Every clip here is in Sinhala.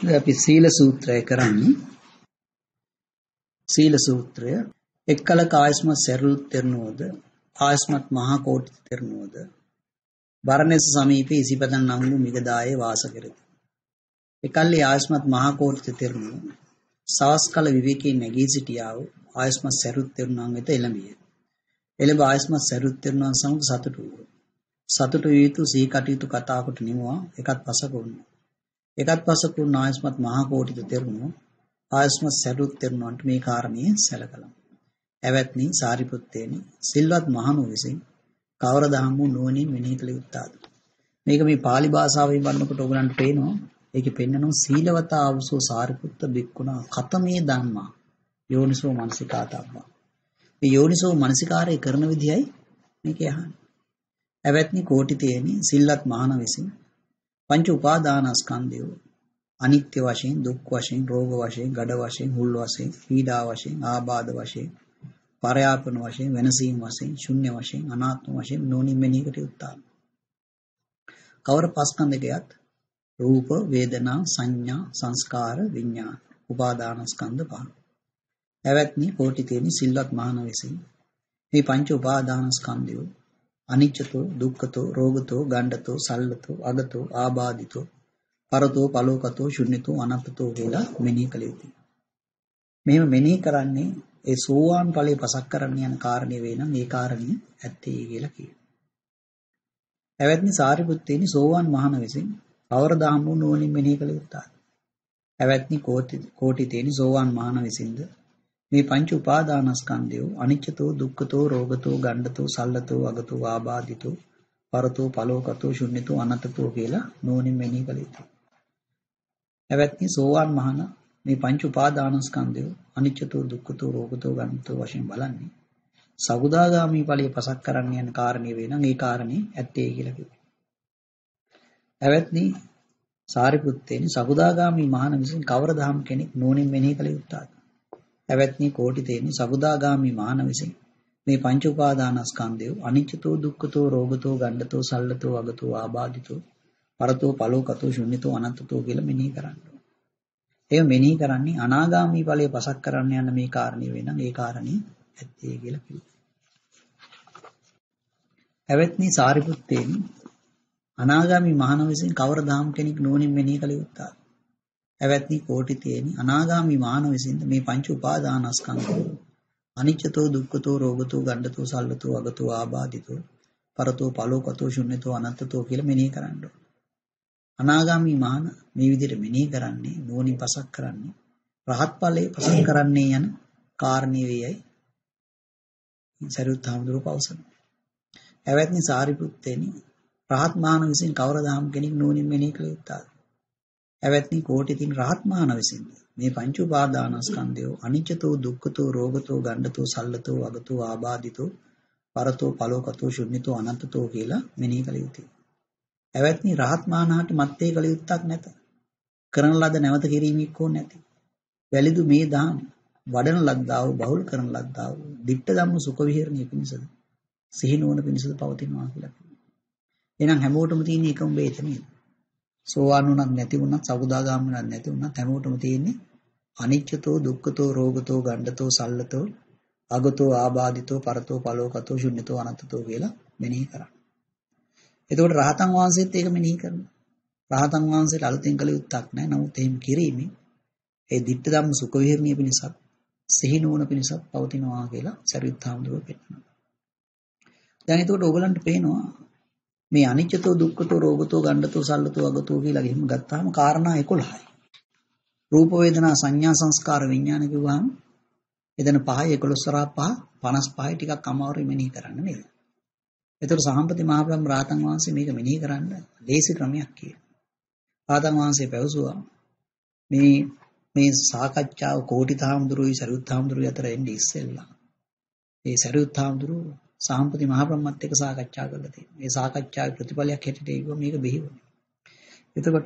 අපි සීල සූත්‍රය කරන්නේ. සීල සූත්‍රය එක්කලක ආයස්මත් සැරියුත් තෙරණුවද ආයස්මත් මහා කෝටි තෙරණුවද බරණැස සමීපයේ ඉසිපතන් නම් වූ මිගදායේ වාස කරති. එකල්ලි ආයස්මත් මහා කෝටි තෙරණුව සවස් කල විවේකී නැගී සිටියා වූ ආයස්මත් සැරියුත් තෙරණුවන් වෙත එළඹිය. එළඹ ආයස්මත් සැරියුත් තෙරණුවන් සමග සතුටු වූ. සතුටු විය යුතු සිහි කටයුතු කතා කොට නිමුවා එකත් පසක වුණා. එකත් පසක වුණ ආයස්මත් මහා කෝටි තෙරණුව ආයස්මත් සැරියුත් තෙරණුවන්ට මේ කාරණය සැලකලා. එවත්නි සාරිපුත්තේනි සිල්වත් මහණු විසින් කවර දහම් වූ නුවණින් මෙනෙහි කළ යුත්තාද? මේක මේ pāli භාෂාවෙන් වන්නකොට ඔයගලන්ට පේනවා. ඒකේ පෙන්නනවා සීලවතා ආවසෝ සාරිපුත්ත බික්කුණා කතමේ ධම්මා යෝනිසෝ මනසිකාතබ්බා. මේ යෝනිසෝ මනසිකාරය කරන විදියයි මේක යහන්නේ. එවත්නි කෝටිතේනි සිල්වත් මහණ විසින් පංච උපාදානස්කන්ධය අනිත්‍ය වශයෙන්, දුක් වශයෙන්, රෝග වශයෙන්, ගඩ වශයෙන්, හුල් වශයෙන්, පීඩා වශයෙන්, ආබාධ වශයෙන්, පරයාපන වශයෙන්, වෙනසීම් වශයෙන්, ශුන්‍ය වශයෙන්, අනාත්ම වශයෙන් නොනින් මෙනෙහි කොට යුත්තා. කවර පස්කන්ධකයත් රූප, වේදනා, සංඥා, සංස්කාර, විඥාන, උපාදානස්කන්ධ පහ. එවත්නි කෝටිතේනි සිල්වත් මහණ විසින් මේ පංච උපාදානස්කන්ධය අනිච්චතෝ, දුක්ඛතෝ, රෝගතෝ, ගණ්ඩතෝ, සල්ලතෝ, අගතෝ, ආබාධිතෝ, පරතෝ, පලෝකතෝ, ශුන්‍යතෝ, අනත්තතෝ කියලා මෙනෙහි කළ යුතුයි. මෙහෙම මෙනෙහි කරන්නේ ඒ සෝවාන් ඵලයේ පසක් කරන්න යන කාරණේ වේ නම් ඒ කාරණේ ඇත්තේ කියලා කියනවා. එවත්නි සාරිපුත්තේනි සෝවාන් මහණ විසින් කවර දහම් වූ නුවණින් මෙනෙහි කළ යුත්තාද? එවත්නි කෝටිතේනි සෝවාන් මහණ විසින්ද මේ පංච උපාදානස්කන්ධය අනිච්චතෝ, දුක්ඛතෝ, රෝගතෝ, ගණ්ඩතෝ, සල්ලතෝ, අගතෝ, ආබාධිතෝ, පරතෝ, පලෝකතෝ, ශුන්‍යතෝ, අනත්තතෝ කියලා නුවණින් මෙනෙහි කළ යුතුයි. එවත්නි සෝවාන් මහණ මේ පංච උපාදානස්කන්ධය අනිච්චතෝ, දුක්ඛතෝ, රෝගතෝ, ගණ්ඩතෝ වශයෙන් බලන්නේ සගුදාගාමී ඵලයේ පසක් කරන්න යන කාරණේ වේ නම් ඒ කාරණේ ඇත්තේ කියලා කිව්වා. එවත්නි සාරිපුත්තේනි සගුදාගාමී මහණ විසින් කවර දහම් කෙනෙක් නුවණින් මෙනෙහි කළ යුත්තාද? එවත්නි කෝටිතේනි සගුදාගාමී මහණ විසින් මේ පංච උපාදානස්කන්ධය අනිච්චතෝ, දුක්ඛතෝ, රෝගතෝ, ගණ්ඩතෝ, සල්ලතෝ, අගතෝ, ආබාධිතෝ, පරතෝ, පලෝකතෝ, ශුන්‍යතෝ, අනත්තතෝ කියලා මෙනෙහි කරන්න. ඒ මෙනෙහි කරන්නේ අනාගාමී ඵලයේ පසක් කරන්න යන මේ කාරණේ වෙනනම් ඒ කාරණේ ඇත්තේ කියලා කිව්වා. එවත්නි සාරිපුත්තේනි අනාගාමී මහණ විසින් කවර දහම් කෙනෙක් නුවණින් මෙනෙහි කළ යුත්තාද? එවත්නි කෝටිතේනි අනාගාමී මහණ විසින් මේ පංච උපාදානස්කන්ධය අනිච්චතෝ, දුක්ඛතෝ, රෝගතෝ, ගණ්ඩතෝ, සල්ලතෝ, අගතෝ, ආබාධිතෝ, පරතෝ, පලෝකතෝ, ශුන්‍යතෝ, අනත්තතෝ කියලා මෙනෙහි කරන්න. අනාගාමී මහණ මේ විදිහට මෙනෙහි කරන්නේ නුවණින් පසක් කරන්නේ රහත් ඵලයේ පසක් කරන්නේ යන කාරණේ වේයයි සරියුත් හාමුදුරුවෝ පවසනවා. එවත්නි සාරිපුත්තේනි රහත් මහණ විසින් කවර දහම් කෙනෙක් නුවණින් මෙනෙහි කළ යුත්තාද? එවත්නි කෝටිතින් රහත් මහණ විසින් මේ පංච උපාදානස්කන්ධය අනිච්චතෝ, දුක්ඛතෝ, රෝගතෝ, ගණ්ඩතෝ, සල්ලතෝ, අගතෝ, ආබාධිතෝ, පරතෝ, පලෝකතෝ, ශුන්‍යතෝ, අනත්තතෝ කියලා මෙනෙහි කළ යුතුයි. එවත්නි රහත් මහණහට මත්තේ කළ යුත්තක් නැත. කරන ලද නැවත කිරීමක් ඕන නැති. වැලිදු මේ දාන වඩන ලද්දා වූ බහුල් කරන ලද්දා වූ ditta ධම්ම සුඛ විහරණය පිණිසද සිහි නුවණ පිණිසද පවතිනවා කියලා කියනවා. එහෙනම් හැමෝටම තියෙන එකම වේතනේ. සෝවාන් වුණත් නැති වුණත් සබුදාගාම වුණත් නැති වුණත් හැමෝටම තියෙන්නේ අනිච්චතෝ, දුක්ඛතෝ, රෝගතෝ, ගණ්ඩතෝ, සල්ලතෝ, අගතෝ, ආබාධිතෝ, පරතෝ, පලෝකතෝ, ශුන්‍යතෝ, අනත්තතෝ කියලා මෙනෙහි කරා. එතකොට රහතන් වහන්සේත් ඒක මෙනෙහි කරනවා. රහතන් වහන්සේට අලුතෙන් කළ යුත්තක් නැහැ. නමුත් එහෙම කිරීමෙන් ඒ ditta ධම්ම සුඛ විහරණය පිණිසත් සිහි නුවණ පිණිසත් පවතිනවා කියලා සරියුත් හාමුදුරුවෝ පෙන්නනවා. දැන් එතකොට ඕගලන්ට පේනවා මේ අනිච්චතෝ, දුක්ඛතෝ, රෝගතෝ, ගණ්ඩතෝ, සල්ලතෝ, අගතෝ කියලා ගෙහිම ගත්තාම කාරණා 11යි. රූප, වේදනා, සංඥා, සංස්කාර, විඥාන කිව්වහම එතන 5යි 11 සරා 5 55යි ටිකක් අමාරුයි මෙනෙහි කරන්න නේද? එතකොට සහම්පති මහ බ්‍රහ්ම රාතන් වහන්සේ මේක මෙනෙහි කරන්න ලේසි ක්‍රමයක් කියලා. රාතන් වහන්සේ පැවසුවා මේ සාකච්ඡාව කෝටිත හාමුදුරුවෝයි සරියුත් හාමුදුරුවෝ අතර එන්නේ ඉස්සෙල්ලා. මේ සරියුත් හාමුදුරුවෝ සාම්පති මහ බ්‍රහ්මත් එක්ක සාකච්ඡා කරලා තියෙනවා. මේ සාකච්ඡාවේ ප්‍රතිඵලයක් හැටියට ඒගොල්ලෝ මේක බෙහෙවුනේ. එතකොට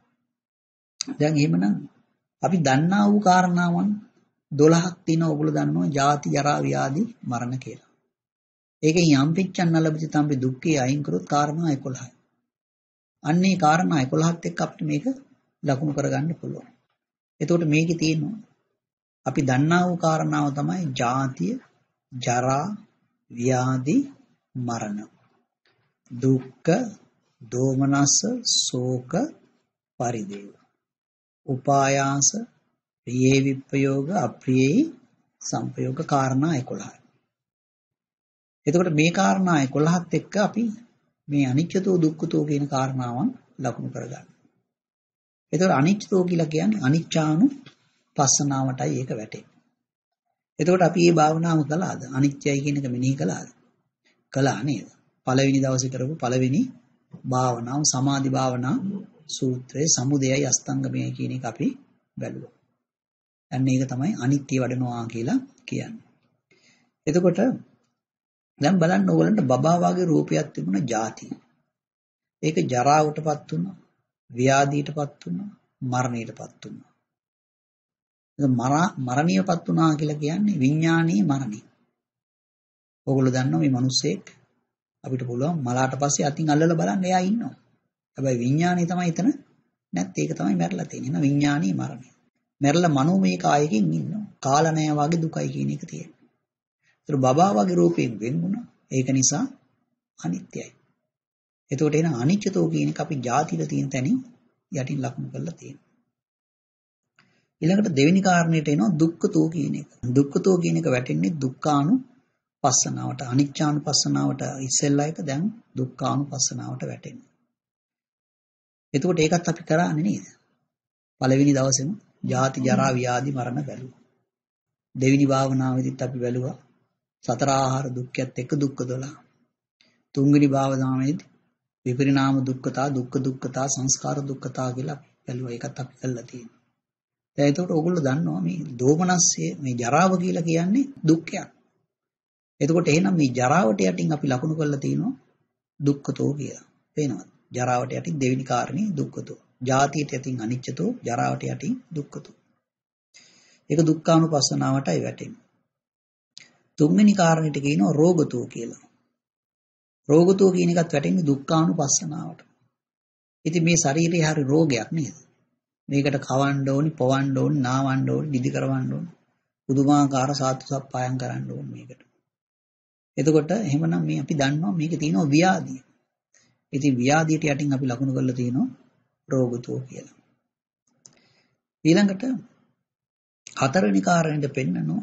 දැන් එහෙමනම් අපි දන්නා වූ කාරණාවන් 12ක් තියෙනවා. ඔයගොල්ලෝ දන්නවා ජාති, ජරා, ව්‍යාධි, මරණ කියලා. ඒකෙන් යම් පිච්ඡන්න ලැබිත තමයි දුක්ඛේ අයින් කරොත් කාරණා 11යි. අන්නේ කාරණා 11ත් එක්ක අපිට මේක ලකුණු කරගන්න පුළුවන්. එතකොට මේකේ තියෙනවා අපි දන්නා වූ කාරණාව තමයි ජාතිය, ජරා, ව්‍යාධි, මරණ. දුක්ඛ, දෝමනස්ස, ශෝක, පරිදේව. උපායාස, ප්‍රියේ විප්පයෝග, අප්‍රියේ සංපයෝග කාරණා 11යි. එතකොට මේ කාරණා 11ත් එක්ක අපි මේ අනිච්චතෝ දුක්ඛතෝ කියන කාරණාවන් ලකුණු කරගන්න. එතකොට අනිච්චතෝ කියලා කියන්නේ අනිච්චානු පස්සනාවටයි ඒක වැටෙන්නේ. එතකොට අපි මේ භාවනාව කළාද? අනිත්‍යයි කියන එක මෙනෙහි කළාද? කළා නේද? පළවෙනි දවසේ කරපු පළවෙනි භාවනාව සමාධි භාවනා සූත්‍රයේ සමුදයයි අස්තංගමයයි කියන එක අපි බැලුවා. දැන් ඒක තමයි අනිත්‍ය වඩනවා කියලා කියන්නේ. එතකොට දැන් බලන්න ඕගලන්ට බබා වගේ රූපයක් තිබුණා ಜಾති. ඒක ජරාවටපත් වුණා, ව්‍යාධියටපත් වුණා, මරණයටපත් වුණා. මරණයටපත් වුණා කියලා කියන්නේ විඥානීය මරණය. ඕගොල්ලෝ දන්නවා මේ මිනිස්සෙක් අපිට පුළුවන් මලාට පස්සේ අතින් අල්ලලා බලන්න එයා ඉන්නවා. හැබැයි විඥානය තමයි එතන නැත්නම් ඒක තමයි මැරලා තියෙන්නේ. න විඥානීය මරණය. මැරලා මනෝමය කායකින් ඉන්නවා. කාලණය වගේ දුකයි කියන එක තියෙනවා. ඒතර බබා වගේ රූපයෙන් වෙන් වුණා. ඒක නිසා අනිත්‍යයි. එතකොට එන අනිච්චතෝ කියන එක අපි ಜಾතිල තියෙන තැනින් යටින් ලක්ම කරලා තියෙනවා. ඊළඟට දෙවෙනි කාරණේට එනවා දුක්ඛතෝ කියන එක. දුක්ඛතෝ කියන එක වැටෙන්නේ දුක්ඛානු පස්සනාවට, අනිච්චානු පස්සනාවට ඉස්සෙල්ලා එක දැන් දුක්ඛානු පස්සනාවට වැටෙනවා. එතකොට ඒකත් අපි කරානේ නේද? පළවෙනි දවසේම ජාති ජරා ව්‍යාධි මරණ බැලුවා. දෙවෙනි භාවනාවෙදිත් අපි බැලුවා සතර ආහාර දුක්ඛයත් එක්ක දුක්ඛ 12. තුන්වෙනි භාවනාවේදී විපරිණාම දුක්ඛතා, දුක්ඛ දුක්ඛතා, සංස්කාර දුක්ඛතා කියලා බැලුවා. ඒකත් අපි කළා තියෙනවා. දැන් එතකොට ඕගොල්ලෝ දන්නවා මේ දෝමනස්සේ මේ ජරාව කියලා කියන්නේ දුක්ඛයක්. එතකොට එහෙනම් මේ ජරාවට යටින් අපි ලකුණු කරලා තිනවා දුක්ඛතෝ කියලා. පේනවද? ජරාවට යටින් දෙවෙනි කාරණේ දුක්ඛතෝ. ජාතියට යටින් අනිච්චතෝ, ජරාවට යටින් දුක්ඛතෝ. ඒක දුක්ඛානුපස්සනාවටයි වැටෙන්නේ. තුන්වෙනි කාරණේට කියනවා රෝගතෝ කියලා. රෝගතෝ කියන එකත් වැටෙන්නේ දුක්ඛානුපස්සනාවට. ඉතින් මේ ශරීරය හරි රෝගයක් නේද? මේකට කවන්න ඕනි, පොවන්න ඕනි, නාවන්න ඕනි, නිදි කරවන්න ඕනි. පුදුමාකාර සාතු සප්පායම් කරන්න ඕනි මේකට. එතකොට එහෙමනම් මේ අපි දන්නවා මේකේ තියෙනවා ව්‍යාධිය. ඉතින් ව්‍යාධියට යටින් අපි ලකුණු කරලා තියෙනවා රෝගතෝ කියලා. ඊළඟට හතරවෙනි කාරණේට පෙන්නනවා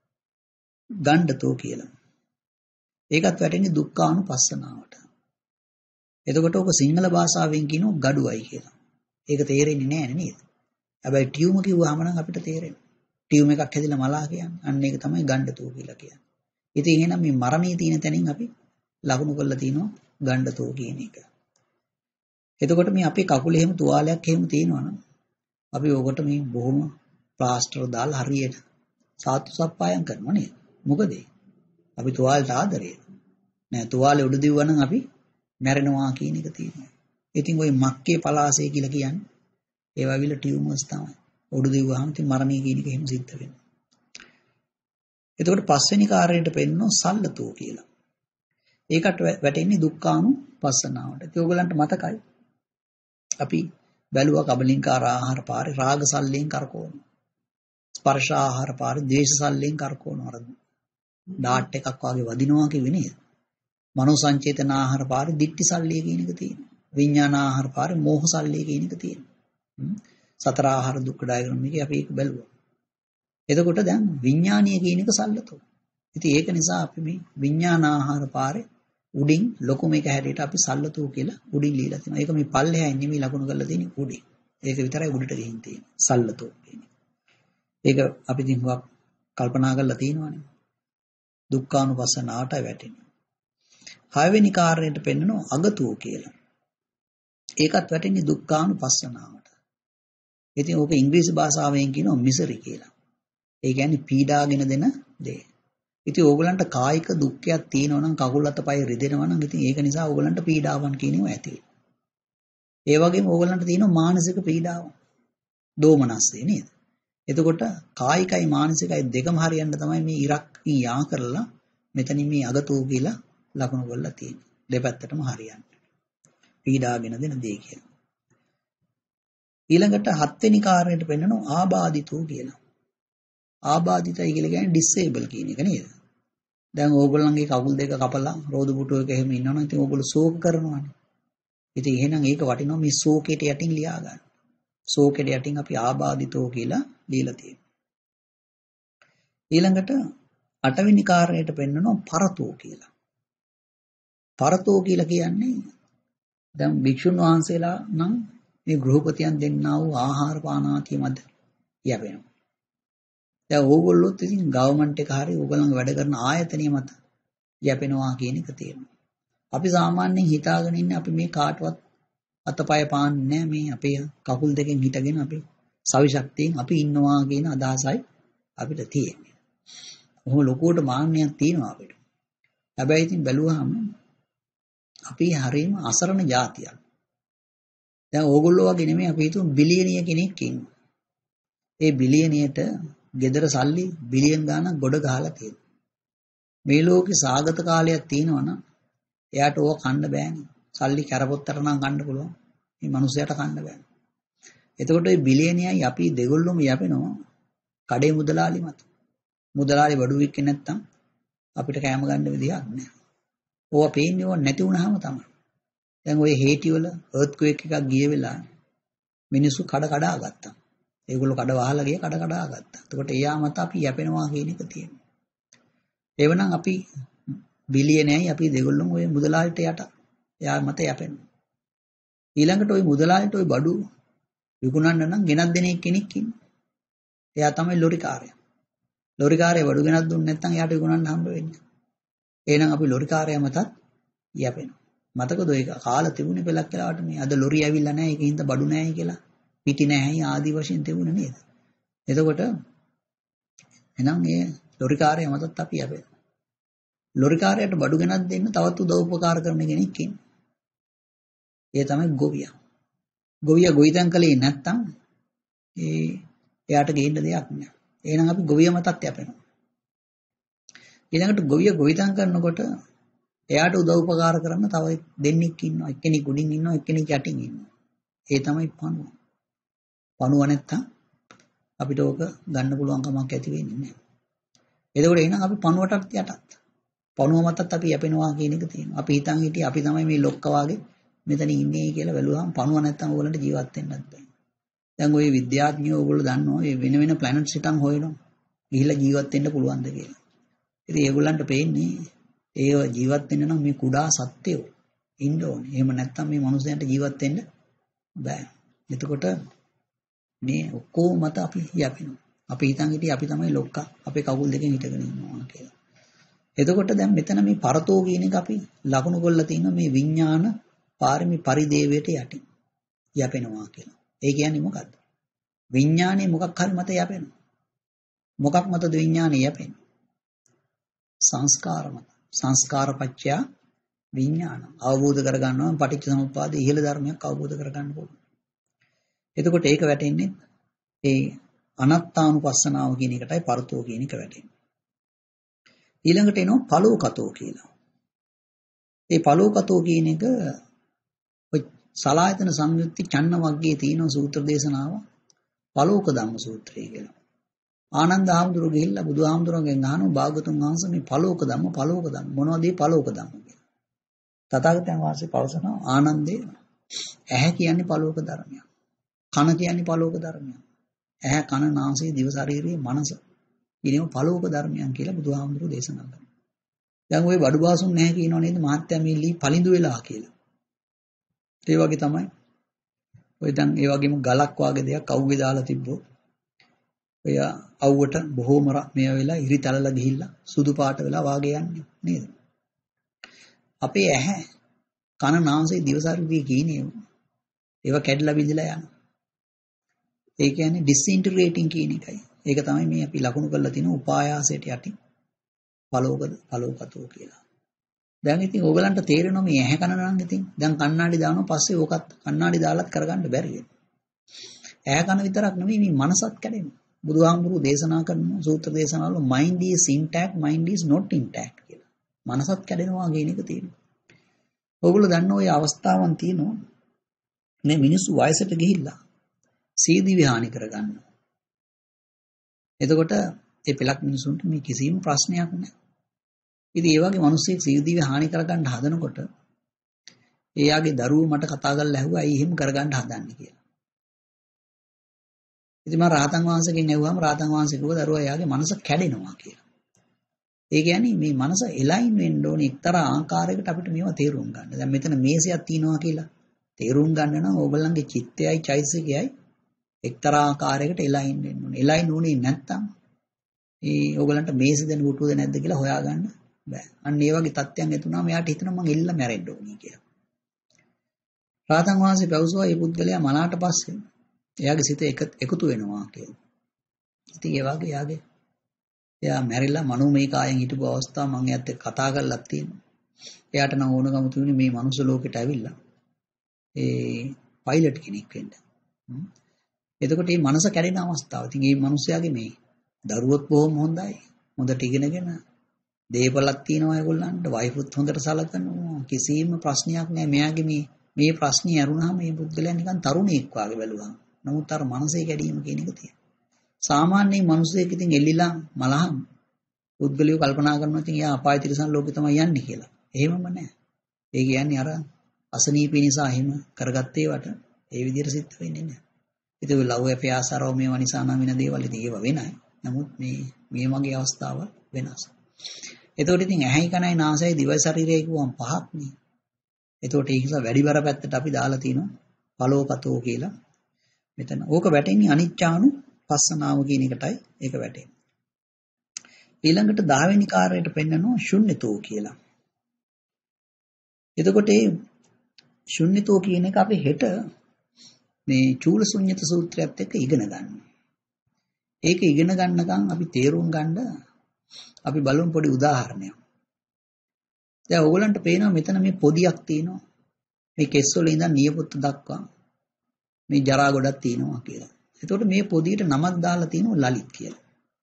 ගණ්ඩතෝ කියලා. ඒකත් වැටෙන්නේ දුක්ඛානුපස්සනාවට. එතකොට ඔක සිංහල භාෂාවෙන් කියනවා gadu-යි කියලා. ඒක තේරෙන්නේ නැහැ නේද? හැබැයි ටියුම කිව්වහම නම් අපිට තේරෙනවා. ටියුම එකක් හැදිලා මලා කියන්නේ. අන්න ඒක තමයි ගණ්ඩතෝ කියලා කියන්නේ. ඉතින් එහෙනම් මේ මරණයේ තියෙන තැනින් අපි ලකුණු කරලා තිනවා ගණ්ඩතෝ කියන එක. එතකොට මේ අපේ කකුලේ එහෙම තුවාලයක් එහෙම තියෙනවනම් අපි ඕකට මේ බොහොම ප්ලාස්ටර් දාලා හරියට සාතු සප්පායම් කරනවා නේද? මොකද අපි තුවාලට ආදරේ නෑ. තුවාලේ උඩ දිව්වනම් අපි මැරෙනවා කියන එක තියෙනවා. ඉතින් ওই මක්කේ පලාසය කියලා කියන්නේ ඒ වගේල ටියුමර්ස් තමයි. උඩ දිව්වහම ඉතින් මරණය කියන එක එහෙම සිද්ධ වෙනවා. එතකොට පස්වෙනි කාර්යයට පෙන්නනවා සල්ලතෝ කියලා. ඒකට වැටෙන්නේ දුක්ඛානුපස්සනාවට. ඉතින් ඕගලන්ට මතකයි අපි බැලුවා කබලින්කාර ආහාර පාරේ රාග සල්ලෙන් කරකවනවා. ස්පර්ශ ආහාර පාරේ ද්වේෂ සල්ලෙන් කරකවනවා. ඩාට් එකක් වගේ වදිනවා කිව්වේ නේද? මනෝ සංචේතන ආහාර පාරේ දික්ටි සල්ලිය කියන එක තියෙනවා. විඥාන ආහාර පාරේ මෝහ සල්ලිය කියන එක තියෙනවා. සතර ආහාර දුක්ඛ ඩයග්‍රෑම් එකේ අපි ඒක බැලුවා. එතකොට දැන් විඥානීය කියන එක සල්ලතෝ. ඉතින් ඒක නිසා අපි මේ විඥාන ආහාර පාරේ උඩින් ලොකු මේක හැටියට අපි සල්ලතෝ කියලා උඩින් ලියලා තිනවා. ඒක මේ පල්ලෙහායින් නෙමෙයි ලකුණු කරලා තියෙන්නේ උඩින්. ඒක විතරයි උඩට ගිහින් තියෙන්නේ. සල්ලතෝ කියන්නේ. ඒක අපි ඉතින් හුඟක් කල්පනා කරලා තියෙනවානේ. දුක්ඛානුපස්සනාවට වැටෙන්නේ. හයවෙනි කාරණයට පෙන්නනවා අගතෝ කියලා. ඒකත් වැටෙන්නේ දුක්ඛානුපස්සනාවට. ඉතින් ඕක ඉංග්‍රීසි භාෂාවෙන් කියනවා මිසරි කියලා. ඒ කියන්නේ පීඩාගෙන දෙන දේ. ඉතින් ඕගලන්ට කායික දුක්ඛයක් තියෙනවා නම් කකුල් අතපය රිදෙනවා නම් ඉතින් ඒක නිසා ඕගලන්ට පීඩාවන් කියනවා ඇති. ඒ වගේම ඕගලන්ට තියෙනවා මානසික පීඩාව. දෝමනස්සේ නේද? එතකොට කායිකයි මානසිකයි දෙකම හරියන්න තමයි මේ ඉරක් යා කරලා මෙතනින් මේ අගතෝ කියලා ලකුණු කරලා තියෙන්නේ. දෙපැත්තටම හරියන්න. පීඩාගෙන දෙන දේ කියලා. ඊළඟට 7 වෙනි කාරණයට පෙන්නනවා ආබාධිතෝ කියලා. ආබාධිතයි කියලා කියන්නේ ඩිසේබල් කියන එක නේද? දැන් ඕගොල්ලන්ගේ කකුල් දෙක කපලා රෝද පුටුවක එහෙම ඉන්නවනම් ඉතින් ඕගොල්ලෝ ශෝක කරනවානේ. ඉතින් එහෙනම් ඒක වටිනවා මේ ශෝකයට යටින් ලියා ගන්න. ශෝකයට යටින් අපි ආබාධිතෝ කියලා දීලා තියෙනවා. ඊළඟට 8 වෙනි කාරණයට පෙන්නනවා පරතෝ කියලා. පරතෝ කියලා කියන්නේ දැන් භික්ෂුන් වහන්සේලා නම් මේ ගෘහපතියන් දෙන්නා වූ ආහාර පාන ආදී මැද යැපෙනවා. දැන් ඕගොල්ලොත් ඉතින් ගවර්න්මන්ට් එක හරිය ඕගොල්ලන්ගේ වැඩ කරන ආයතනය මත යැපෙනවා කියන එක තියෙනවා. අපි සාමාන්‍යයෙන් හිතාගෙන ඉන්නේ අපි මේ කාටවත් අතපය පාන්නේ නැහැ මේ අපේ කකුල් දෙකෙන් හිටගෙන අපි සවිශක්තියෙන් අපි ඉන්නවා කියන අදහසයි අපිට තියෙන්නේ. ඔහොම ලොකුවට මාන්නයක් තියෙනවා අපිට. හැබැයි ඉතින් බැලුවාම අපි හරීම අසරණ జాතියක්. දැන් ඕගොල්ලෝ වගේ නෙමෙයි අපි හිතුව බිලියනිය කෙනෙක් ඉන්නවා. ඒ බිලියනියට gedara සල්ලි බිලියන් ගාණක් ගොඩ ගහලා තියෙනවා. මේ ලෝකේ සාගත කාලයක් තියෙනවනම් එයාට ඕක කන්න බෑනේ. සල්ලි කරපොත්තට නම් කන්න පුළුවන්. මේ මිනිස්සයාට කන්න බෑ. එතකොට මේ බිලියනියයි අපි දෙගොල්ලොම යැපෙනවා කඩේ මුදලාලි මත. මුදලාලි බඩු වික්කේ නැත්තම් අපිට කෑම ගන්න විදියක් නැහැ. ඕවා පේන්නේ ඕවා නැති වුනහම තමයි. දැන් ওই හේටි වල earthquake එකක් ගිය වෙලාව මිනිස්සු කඩා ගත්තා. ඒගොල්ලෝ කඩ වහලා ගිය කඩා ගත්තා. එතකොට එයා මත අපි යැපෙනවා කියන එක තියෙනවා. එවනම් අපි බිලියනයි අපි දෙගොල්ලොම ওই මුදලාලිට යට එයා මත යැපෙනවා. ඊළඟට ওই මුදලාලිට ওই බඩු විකුණන්න නම් ගෙනත් දෙන කෙනෙක් ඉන්නවා. එයා තමයි ලොරිකාරයා. ලොරිකාරයා බඩු ගෙනත් දුන්නේ නැත්නම් එයාට විකුණන්න හම්බ වෙන්නේ. එහෙනම් අපි ලොරිකාරයා මතත් යැපෙනවා. මතකද ඒක කාලා තිබුණේ පෙලක් කාලවට මේ අද ලොරි ඇවිල්ලා නැහැ ඒකින්ද බඩු නැහැ කියලා පිටි නැහැ ආදි වශයෙන් තිබුණේ නේද? එතකොට එහෙනම් මේ ලොරිකාරයා මතත් අපි යැපෙනවා. ලොරිකාරයාට බඩු ගෙනත් දෙන්න තවත් උදව් උපකාර කරන කෙනෙක් ඉන්නවා. ඒ තමයි ගොවියා. ගොවියා ගොවිතැන් කලේ නැත්තම් එයාට ගේන්න දෙයක් නෑ. එහෙනම් අපි ගොවියා මතත් යැපෙනවා. ඊළඟට ගොවියා ගොවිතැන් කරනකොට එයාට උදව් උපකාර කරන්න තව දෙන්නෙක් ඉන්නවා. එක්කෙනෙක් උඩින් ඉන්නවා, එක්කෙනෙක් යටින් ඉන්නවා. ඒ තමයි පණුව. පණුව නැත්තම් අපිට ඕක ගන්න පුළුවන් කමක් ඇති වෙන්නේ නැහැ. එතකොට එහෙනම් අපි පණුවටත් යටත්. පණුව මතත් අපි යැපෙනවා කියන එක තියෙනවා. අපි හිතන් හිටියේ අපි තමයි මේ ලොක්ක වාගේ මෙතන ඉන්නේ කියලා බැලුවාම පණුව නැත්තම් ඕගොල්ලන්ට ජීවත් වෙන්නත් බෑ. දැන් ওই විද්‍යාඥයෝ ඕගොල්ලෝ දන්නවා මේ වෙන වෙන ප්ලැනට්ස් හිටන් හොයනවා. ගිහිල්ලා ජීවත් වෙන්න පුළුවන්ද කියලා. ඉතින් ඒගොල්ලන්ට පේන්නේ ඒව ජීවත් වෙන්න නම් මේ කුඩා සත්ත්වයෝ ඉන්න ඕනේ. එහෙම නැත්තම් මේ මිනිස්යන්ට ජීවත් වෙන්න බෑ. එතකොට මේ ඔක්කොම මත අපි යැපෙනවා. අපි හිතන් හිටියේ අපි තමයි ලොක්කා. අපේ කකුල් දෙකෙන් හිටගෙන ඉන්නවා කියලා. එතකොට දැන් මෙතන මේ පරතෝ කියන එක අපි ලකුණු කරලා තියෙනවා මේ විඥාන පාරමී පරිදේවයට යටින් යැපෙනවා කියලා. ඒ කියන්නේ මොකද්ද? විඥානේ මොකක් හරි මත යැපෙනවා. මොකක් මතද විඥානේ යැපෙන්නේ? සංස්කාර මත. සංස්කාරපච්චය විඥාන. අවබෝධ කරගන්නවා පටිච්චසමුප්පාදයේ ඉහළ ධර්මයක් අවබෝධ කරගන්න ඕනේ. එතකොට ඒක වැටෙන්නේ ඒ අනත්තානුපස්සනාව කියන එකටයි පරතෝ කියන එක වැටෙන්නේ. ඊළඟට එනවා පලෝකතෝ කියලා. ඒ පලෝකතෝ කියන එක ඔය සලායතන සංයුක්ති චන්න වර්ගයේ තියෙන සූත්‍ර දේශනාව පලෝක ධම්ම සූත්‍රය කියලා. ආනන්ද හාමුදුරුවෝ ගිහිල්ලා බුදුහාමුදුරුවන්ගෙන් අහනවා භාගතුන් වහන්සේ මේ පලෝක ධම්ම මොනවද මේ පලෝක ධම්ම කියලා. තථාගතයන් වහන්සේ පවසනවා ආනන්දේ ඇහැ කියන්නේ පලෝක ධර්මයක්. කන කියන්නේ පලෝක ධර්මයක්. ඇහැ කන නාසය දිව ශරීරයේ මනස ඉනිම පලෝක ධර්මයන් කියලා බුදුහාමුදුරුවෝ දේශනා කරනවා. දැන් ওই බඩු බාසුන් නැහැ කියනෝ නේද මහත්ය මේ ලී පලිඳු වෙලා කියලා. ඒ වගේ තමයි. ඔය දැන් ඒ වගේම ගලක් වගේ දෙයක් අවුවේ දාලා තිබ්බොත් ඔය අවුවට බොහෝම මේ වෙලා ඉරි තලලා ගිහිල්ලා සුදු පාට වෙලා වාගේ යන්නේ නේද? අපේ ඇහැ කන නාසය දිව ශරීරය කියන්නේ ඒවා කැඩලා බිඳලා යනවා. ඒ කියන්නේ ඩිස්ඉන්ටිග්‍රේටින් කියන එකයි. ඒක තමයි මේ අපි ලකුණු කරලා තියෙන උපායාසයට යටි පලෝකතෝ කියලා. දැන් ඉතින් ඕගලන්ට තේරෙනවා මේ ඇහැ කන නම් ඉතින් දැන් කණ්ණාඩි දානවා පස්සේ ඕකත් කණ්ණාඩි දාලත් කරගන්න බැරි වෙනවා. ඇහැ කන විතරක් නෙවෙයි මේ මනසත් කැඩෙනවා. බුදුහාමුදුරුවෝ දේශනා කරන සූත්‍ර දේශනාවල mind is intact mind is not intact කියලා. මනසත් කැඩෙනවා කියන එක තියෙනවා. ඕගොල්ලෝ දන්න ওই අවස්ථාවන් තියෙනවා. මේ මිනිස්සු වයසට ගිහිල්ලා සීදිවි හානි කරගන්නවා. එතකොට ඒ පෙලක් මිනිසුන්ට මේ කිසිම ප්‍රශ්නයක් නැහැ. ඉතින් ඒ වගේ මිනිස්සෙක් සීදිවි හානි කරගන්න හදනකොට එයාගේ දරුවෝ මට කතා කරලා ඇහුවා ඇයි එහෙම කරගන්න හදන්නේ කියලා. ඉතින් මම රාතන් වහන්සේගෙන් ඇහුවාම රාතන් වහන්සේ කිව්වා දරුවා එයාගේ මනස කැඩෙනවා කියලා. ඒ කියන්නේ මේ මනස එලයින් වෙන්න ඕනේ එක්තරා ආකාරයකට අපිට මේවා තේරුම් ගන්න. දැන් මෙතන මේසයක් තියෙනවා කියලා තේරුම් ගන්න නම් ඕගොල්ලන්ගේ චිත්තයයි චෛතසිකයයි එක්තරා ආකාරයකට එලයින් වෙන්න ඕනේ. එලයින් වුණේ නැත්තම් ඕගොල්ලන්ට මේසෙ දෙන පුටුවද නැද්ද කියලා හොයාගන්න බෑ. අන්න ඒ වගේ තත්ත්වයන් එතුණා මෙයාට හිතෙනවා මං එල්ල මැරෙන්න ඕනේ කියලා. රාතන් වහන්සේ පැවසුවා මේ පුද්ගලයා මනාට පස්සේ එයාගේ සිත එකතු වෙනවා කියලා. ඉතින් ඒ වගේ එයා මැරිලා මනෝමය කායෙන් හිටපු අවස්ථාව මම එයාත් එක්ක කතා කරලා තියෙනවා. එයාට නම් ඕනකම තිබුණේ මේ මනුස්ස ලෝකෙට ඇවිල්ලා ඒ පයිලට් කෙනෙක් වෙන්න. එතකොට මේ මනස කැඩෙන අවස්ථාව. ඉතින් මේ මිනිස්යාගේ මේ දරුවොත් බොහොම හොඳයි. හොඳට ඉගෙනගෙන දේපලක් තියෙනවා ඒගොල්ලන්ට. වයිෆුත් හොඳට සලකනවා. කිසිම ප්‍රශ්නයක් නැහැ. මෙයාගේ මේ ප්‍රශ්නේ අරුණාම මේ බුද්ධලයා නිකන් තරුණෙක් වගේ බැලුවා. නමුත් අර මනසේ කැඩීම කියන එක තියෙනවා. සාමාන්‍යයෙන් මිනිස්සෙක් ඉතින් එල්ලිලා මලහම් පුද්ගලියෝ කල්පනා කරනවා ඉතින් එයා අපාය තිරසන් ලෝකෙ තමයි යන්නේ කියලා. එහෙමම නැහැ. ඒ කියන්නේ අර අසනීපේ නිසා එහෙම කරගත්තේ වට ඒ විදිහට සිද්ධ වෙන්නේ නැහැ. ඉතින් ඔය ලව් ඇෆෙයාර්ස් අරව මේවා නිසා නම් වෙන දේවල් ඉතින් ඒවා වෙනයි. නමුත් මේ වගේ අවස්ථාව වෙනස්. එතකොට ඉතින් ඇහැයි කනයි නාසයයි දිවයි ශරීරයයි කියවම් පහක් නේ. එතකොට ඒක නිසා වැඩි බර පැත්තට අපි දාලා තිනවා පලෝපතෝ කියලා. මෙතන ඕක වැටෙන්නේ අනිච්චානු පස්සනාව කියන එකටයි ඒක වැටෙන්නේ. ඊළඟට 10 වෙනි කාර්යයට පෙන්නනවා ශුන්‍යතෝ කියලා. එතකොට මේ ශුන්‍යතෝ කියන එක අපි හෙට මේ චූල ශුන්‍යත සූත්‍රයත් එක්ක ඉගෙන ගන්න. ඒක ඉගෙන ගන්නකම් අපි තේරුම් ගන්න අපි බලමු පොඩි උදාහරණයක්. දැන් ඕගොල්ලන්ට පේනවා මෙතන මේ පොදියක් තියෙනවා. මේ කෙස් වල ඉඳන් නියපොත්ත දක්වා මේ ජරා ගොඩක් තියෙනවා කියලා. එතකොට මේ පොදියට නමක් දාලා තියෙනවා ලලිත් කියලා.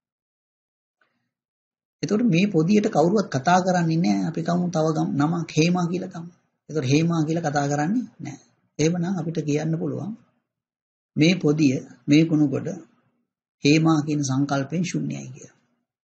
එතකොට මේ පොදියට කවුරුවත් කතා කරන්නේ නැහැ. අපි කවුරු තව නමක් හේමා කියලා ගමු. එතකොට හේමා කියලා කතා කරන්නේ නැහැ. එහෙමනම් අපිට කියන්න පුළුවන් මේ පොදිය මේ කුණු කොට හේමා කියන සංකල්පයෙන් ශුන්‍යයි කියලා.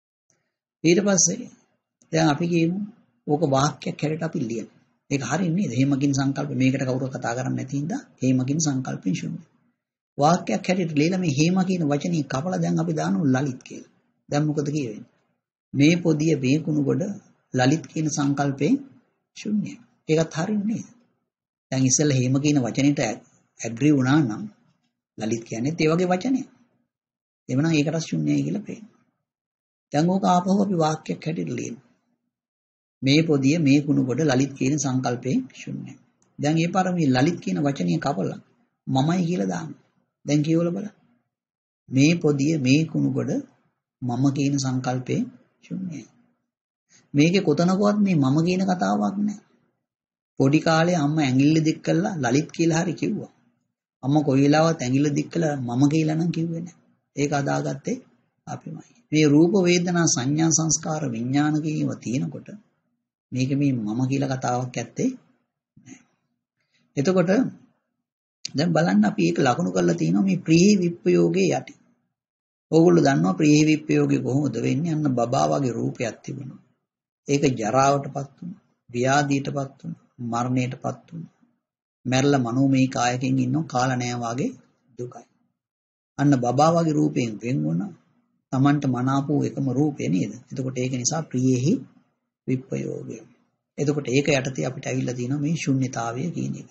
ඊට පස්සේ දැන් අපි කියමු ඕක වාක්‍යයක් හැරෙට අපි ලියමු. ඒක හරියන්නේ නේද? හේමකින් සංකල්ප මේකට කවුරුත් කතා කරන්නේ නැති හින්දා හේමකින් සංකල්පෙන් ශුන්‍යයි. වාක්‍යයක් හැරෙට ලියලා මේ හේම කියන වචනේ කපලා දැන් අපි දානවා ලලිත් කියලා. දැන් මොකද කියවෙන්නේ? මේ පොදිය මේ කුණු කොට ලලිත් කියන සංකල්පයෙන් ශුන්‍යයි. ඒකත් හරියන්නේ නේද? දැන් ඉස්සෙල්ලා හේම කියන වචනෙට ඇග්‍රී වුණා නම් ලලිත් කියන්නේ ඒ වගේ වචනයක්. එවනම් ඒකට ශුන්‍යයි කියලා පේනවා. දැන් ඕක ආපහු අපි වාක්‍යයක් හැටියට ලියමු. මේ පොදිය මේ කුණු කොට ලලිත් කියන සංකල්පයෙන් ශුන්‍යයි. දැන් ඒ පාර මේ ලලිත් කියන වචනේ කපලා මමයි කියලා දාන්න. දැන් කියවල බලන්න. මේ පොදිය මේ කුණු කොට මම කියන සංකල්පයෙන් ශුන්‍යයි. මේකේ කොතනකවත් මේ මම කියන කතාවක් නැහැ. පොඩි කාලේ අම්මා ඇඟිල්ල දික් කළා ලලිත් කියලා හරි කිව්වා. අම්මා කොයි වෙලාවත් ඇඟිල්ල දික් කළා මම කියලා නම් කිව්වේ නැහැ. ඒක අදාගත්තේ අපිමයි. මේ රූප වේදනා සංඥා සංස්කාර විඥාන කියව තියෙනකොට මේක මේ මම කියලා කතාවක් ඇත්තේ නැහැ. එතකොට දැන් බලන්න අපි ඒක ලකුණු කරලා තිනවා මේ ප්‍රිය විප්පයෝගේ යටි. ඕගොල්ලෝ දන්නවා ප්‍රිය විප්පයෝගේ කොහොමද වෙන්නේ? අන්න බබා වගේ රූපයක් තිබුණා. ඒක ජරාවටපත් වුණා, ව්‍යාධියටපත් වුණා, මරණයටපත් වුණා. මැරලා මනෝමය කායකින් ඉන්නෝ කාල නැහැ වාගේ දුකයි. අන්න බබා වගේ රූපයෙන් වෙන් වුණා. Tamanට මනාපෝ එකම රූපය නේද? එතකොට ඒක නිසා ප්‍රියෙහි විප්පයෝගය. එතකොට ඒක යටතේ අපිට ඇවිල්ලා තියෙනවා මේ ශුන්්‍යතාවය කියන එක.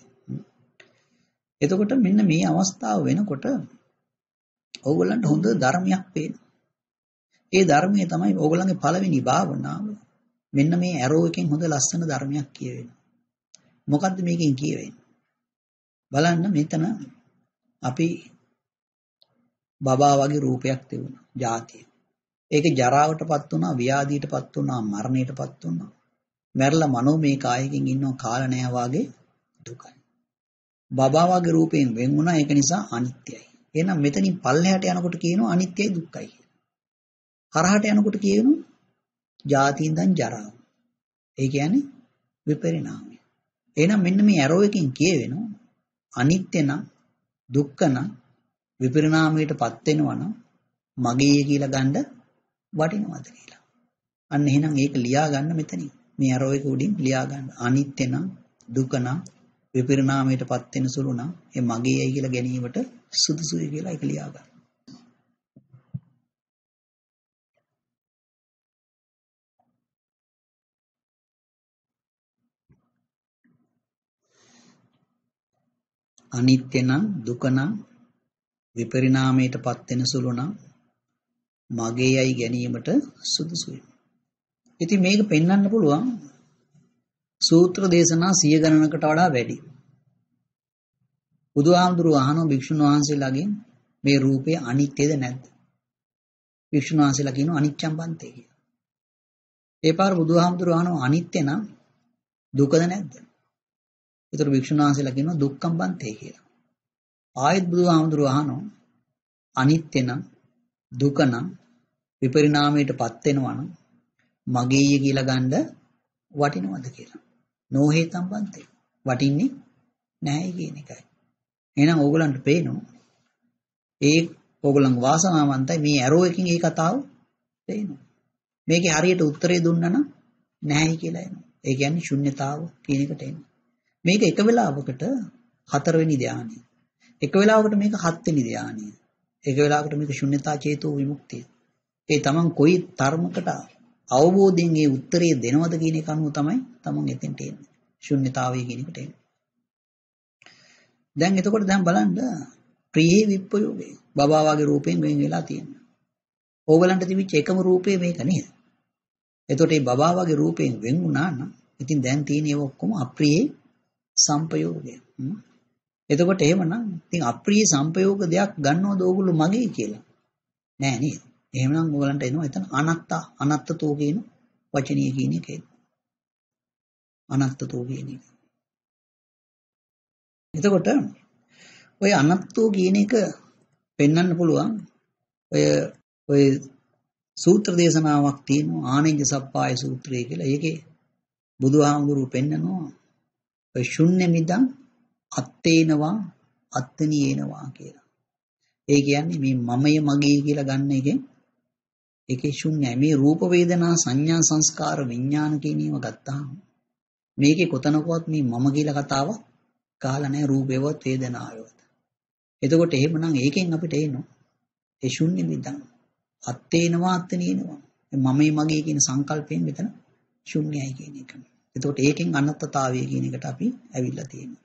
එතකොට මෙන්න මේ අවස්ථාව වෙනකොට ඕගොල්ලන්ට හොඳ ධර්මයක් පේනවා. ඒ ධර්මයේ තමයි ඕගොල්ලන්ගේ පළවෙනි භාවනාව. මෙන්න මේ ඇරෝ එකෙන් හොඳ ලස්සන ධර්මයක් කියවෙනවා. මොකද්ද මේකෙන් කියවෙන්නේ? බලන්න මෙතන අපි බබා වගේ රූපයක් තිබුණා. ජාතිය. ඒක ජරාවටපත් වුණා, ව්‍යාධියටපත් වුණා, මරණයටපත් වුණා. මැරලා මනෝමය කායකින් ඉන්නව කාල නැහැ වාගේ දුකයි. බබා වගේ රූපයෙන් වෙන් වුණා. ඒක නිසා අනිත්‍යයි. එහෙනම් මෙතනින් පල්ලෙහාට යනකොට කියනවා අනිත්‍යයි දුක්ඛයි කියලා. හරහාට යනකොට කියනවා ජාතියින්දන් ජරාව. ඒ කියන්නේ විපරිණාමය. එහෙනම් මෙන්න මේ ඇරෝ එකෙන් කියවෙනවා අනිත්‍ය නම් දුක්ඛ නම් විපරිණාමයටපත් වෙනවා නම් මගේ කියලා ගන්න වටිනවද කියලා. අන්න එහෙනම් ඒක ලියා ගන්න මෙතනින්. මේ arrow එක උඩින් ලියා ගන්න. අනිත්‍ය නම් දුක නම් විපරිණාමයටපත් වෙන සුළු නම් ඒ මගේයි කියලා ගැනීමට සුදුසුයි කියලා ඒක ලියා ගන්න. අනිත්‍ය නම් දුක නම් විපරිණාමයටපත් වෙන සුළු නම් මගේයි ගැනීමට සුදුසුයි. ඉතින් මේක පෙන්වන්න පුළුවන් සූත්‍ර දේශනා 100 ගණනකට වඩා වැඩි. බුදුහාමුදුරුවෝ අහනවා භික්ෂුන් වහන්සේලාගෙන් මේ රූපය අනිත්‍යද නැද්ද? භික්ෂුන් වහන්සේලා කියනවා අනිච්චම් බන්තේ කියලා. ඒ පාර බුදුහාමුදුරුවෝ අහනවා අනිත්‍ය නම් දුකද නැද්ද? ඒතර භික්ෂුන් වහන්සේලා කියනවා දුක්ඛම් බන්තේ කියලා. ආයෙත් බුදුහාමුදුරුවෝ අහනවා අනිත්‍ය නම් දුක නම් විපරිණාමයටපත් වෙනවා නම් මගේය කියලා ගන්න වටිනවද කියලා. නොහේතම් බන්තේ. වටින්නේ නැහැ කියන එකයි. එහෙනම් ඕගලන්ට පේනවා ඒ ඕගලන් වාසනාවන්තයි මේ ඇරෝ එකකින් ඒ කතාව පේනවා. මේකේ හරියට උත්තරේ දුන්නා නම් නැහැ කියලා එනවා. ඒ කියන්නේ ශුන්්‍යතාව කියන එකට එනවා. මේක එක වෙලාවකට 4 වෙනි ධානය. එක වෙලාවකට මේක 7 වෙනි ධානය. එක වෙලාවකට මේක ශුන්්‍යතා චේතෝ විමුක්තිය. ඒ තමන් කොයි ධර්මකට අවබෝධයෙන් ඒ උත්තරේ දෙනවද කියන එක අනුව තමයි තමන් එතෙන්ට එන්නේ. ශුන්්‍යතාවය කියන එකට එන්නේ. දැන් එතකොට දැන් බලන්න ප්‍රියේ විප්පයෝගේ බබා වගේ රූපයෙන් වෙන් වෙලා තියෙනවා. ඕගලන්ට තිබිච්ච එකම රූපේ මේක නේද? එතකොට මේ බබා වගේ රූපයෙන් වෙන් වුණා නම් ඉතින් දැන් තියෙන ඒවා ඔක්කොම අප්‍රියේ සංපයෝගය. එතකොට එහෙමනම් ඉතින් අප්‍රිය සංපයෝග දෙයක් ගන්නවද ඕගොල්ලෝ මගේ කියලා? නෑ නේද? එහෙමනම් ඕගලන්ට එනවා එතන අනත්තතෝ කියන වචනීය කියන එක. අනත්තතෝ කියන එක. එතකොට ඔය අනත්තෝ කියන එක පෙන්වන්න පුළුවන් ඔය සූත්‍ර දේශනාවක් තියෙනවා ආනෙන්ජ සප්පාය සූත්‍රය කියලා. ඒකේ බුදුහාමුදුරුවෝ පෙන්නනවා ඔය ශුන්‍ය මිදං අත්තේනවා අත්තනියේනවා කියලා. ඒ කියන්නේ මේ මමය මගේ කියලා ගන්න එකෙන් ඒකේ ශුන්‍යයි. මේ රූප වේදනා සංඥා සංස්කාර විඥාන කියන ඒවා ගත්තාම මේකේ කොතනකවත් මේ මම කියලා කතාවක් කාලා නැහැ රූපේවත් වේදනාවවත්. එතකොට එහෙමනම් ඒකෙන් අපිට එනවා ඒ ශුන්‍ය මිදං අත්තේනවා අත්තනියේනවා. මමයි මගේ කියන සංකල්පයෙන් මෙතන ශුන්‍යයි කියන එක. එතකොට ඒකෙන් අනත්තතාවය කියන එකට අපි ඇවිල්ලා තියෙනවා.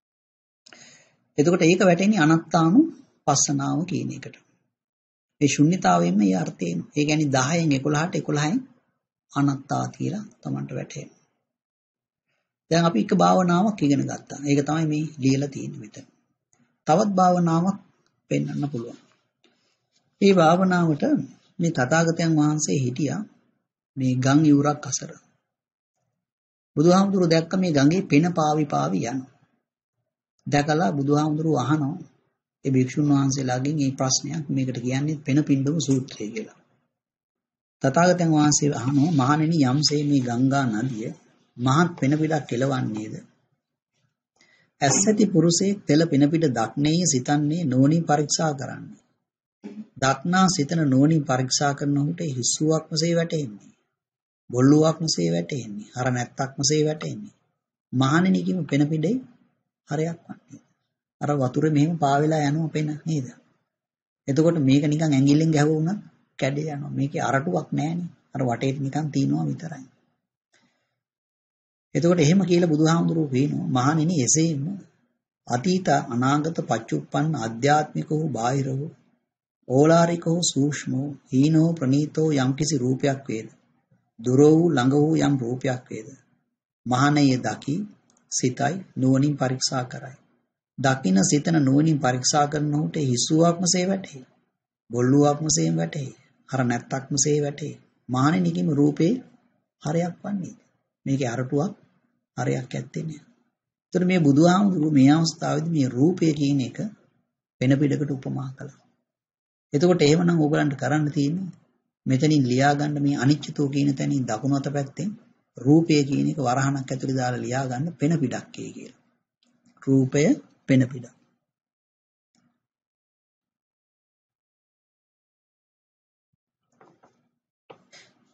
එතකොට ඒක වැටෙන්නේ අනත්තානු පස්සනාව කියන එකට. ඒ ශුන්්‍යතාවයෙන්ම ඒ අර්ථය එනවා. ඒ කියන්නේ 10න් 11ට 11න් අනත්තා කියලා Tamanට වැටහෙනවා. දැන් අපි එක භාවනාවක් ඉගෙන ගත්තා. ඒක තමයි මේ ලියලා තියෙන්නේ මෙතන. තවත් භාවනාවක් පෙන්වන්න පුළුවන්. මේ භාවනාවට මේ තථාගතයන් වහන්සේ හිටියා මේ ගම් යුරක් අසර. බුදුහාමුදුරුවෝ දැක්ක මේ ගඟේ පෙන පාවි යනවා. දැකලා බුදුහාමුදුරුවෝ අහනවා ඒ භික්ෂුන් වහන්සේලාගෙන් මේ ප්‍රශ්නයක් මේකට කියන්නේ පෙන පින්ඩම සූත්‍රය කියලා. තථාගතයන් වහන්සේ අහනවා මහණෙනි යම්සේ මේ ගංගා නදිය මහත් පෙන පිටක් කෙලවන්නේද? ඇස්සති පුරුෂයෙක් තෙල පෙන පිට දක්නේ සිතන්නේ නෝනින් පරීක්ෂා කරන්නේ. දක්නා සිතන නෝනින් පරීක්ෂා කරනකොට හිස්සුවක්මසේ වැටෙන්නේ. බොල්ලුවක්මසේ වැටෙන්නේ. අර නැත්තක්මසේ වැටෙන්නේ. මහණෙනි කිම පෙන පිටේ හරයක් වන්නේ. අර වතුරේ මෙහෙම පාවෙලා යනවා පෙන නේද? එතකොට මේක නිකන් ඇඟිල්ලෙන් ගැහුවොත් කැඩේ යනවා. මේකේ අරටුවක් නැහැනේ. අර වටේට නිකන් තියනවා විතරයි. එතකොට එහෙම කියලා බුදුහාමුදුරුවෝ කියනවා මහණෙනි එසේම අතීත අනාගත පච්චුප්පන්න ආධ්‍යාත්මිකෝ බාහිරෝ ඕලාරිකෝ සූක්ෂමෝ හීනෝ ප්‍රනීතෝ යම්කිසි රූපයක් වේද දුර වූ ළඟ වූ යම් රූපයක් වේද මහණයේ දකි සිතයි නුවණින් පරීක්ෂා කරයි දකින සිතන නුවණින් පරීක්ෂා කරනකොට හිස්සුවක්මසේ වැටේ බොල්ලුවක්මසේ වැටේ අර නැත්තක්මසේ වැටේ මහණෙනි කිම රූපේ හරයක් වන්නේ මේකේ අරටුවක් හරයක් ඇත්තේ නෑ. ඒතර මේ බුදුහාමුදුරුවෝ මේ අවස්ථාවේදී මේ රූපය කියන එක වෙන පිටකට උපමා කළා. එතකොට එහෙමනම් ඕගලන්ට කරන්න තියෙන්නේ මෙතනින් ලියා ගන්න මේ අනිච්චතෝ කියන තැනින් දකුණු අත පැත්තෙන් රූපය කියන එක වරහණක් ඇතුලේ දාලා ලියා ගන්න පෙන පිටක් කියලා. රූපය පෙන පිටක්.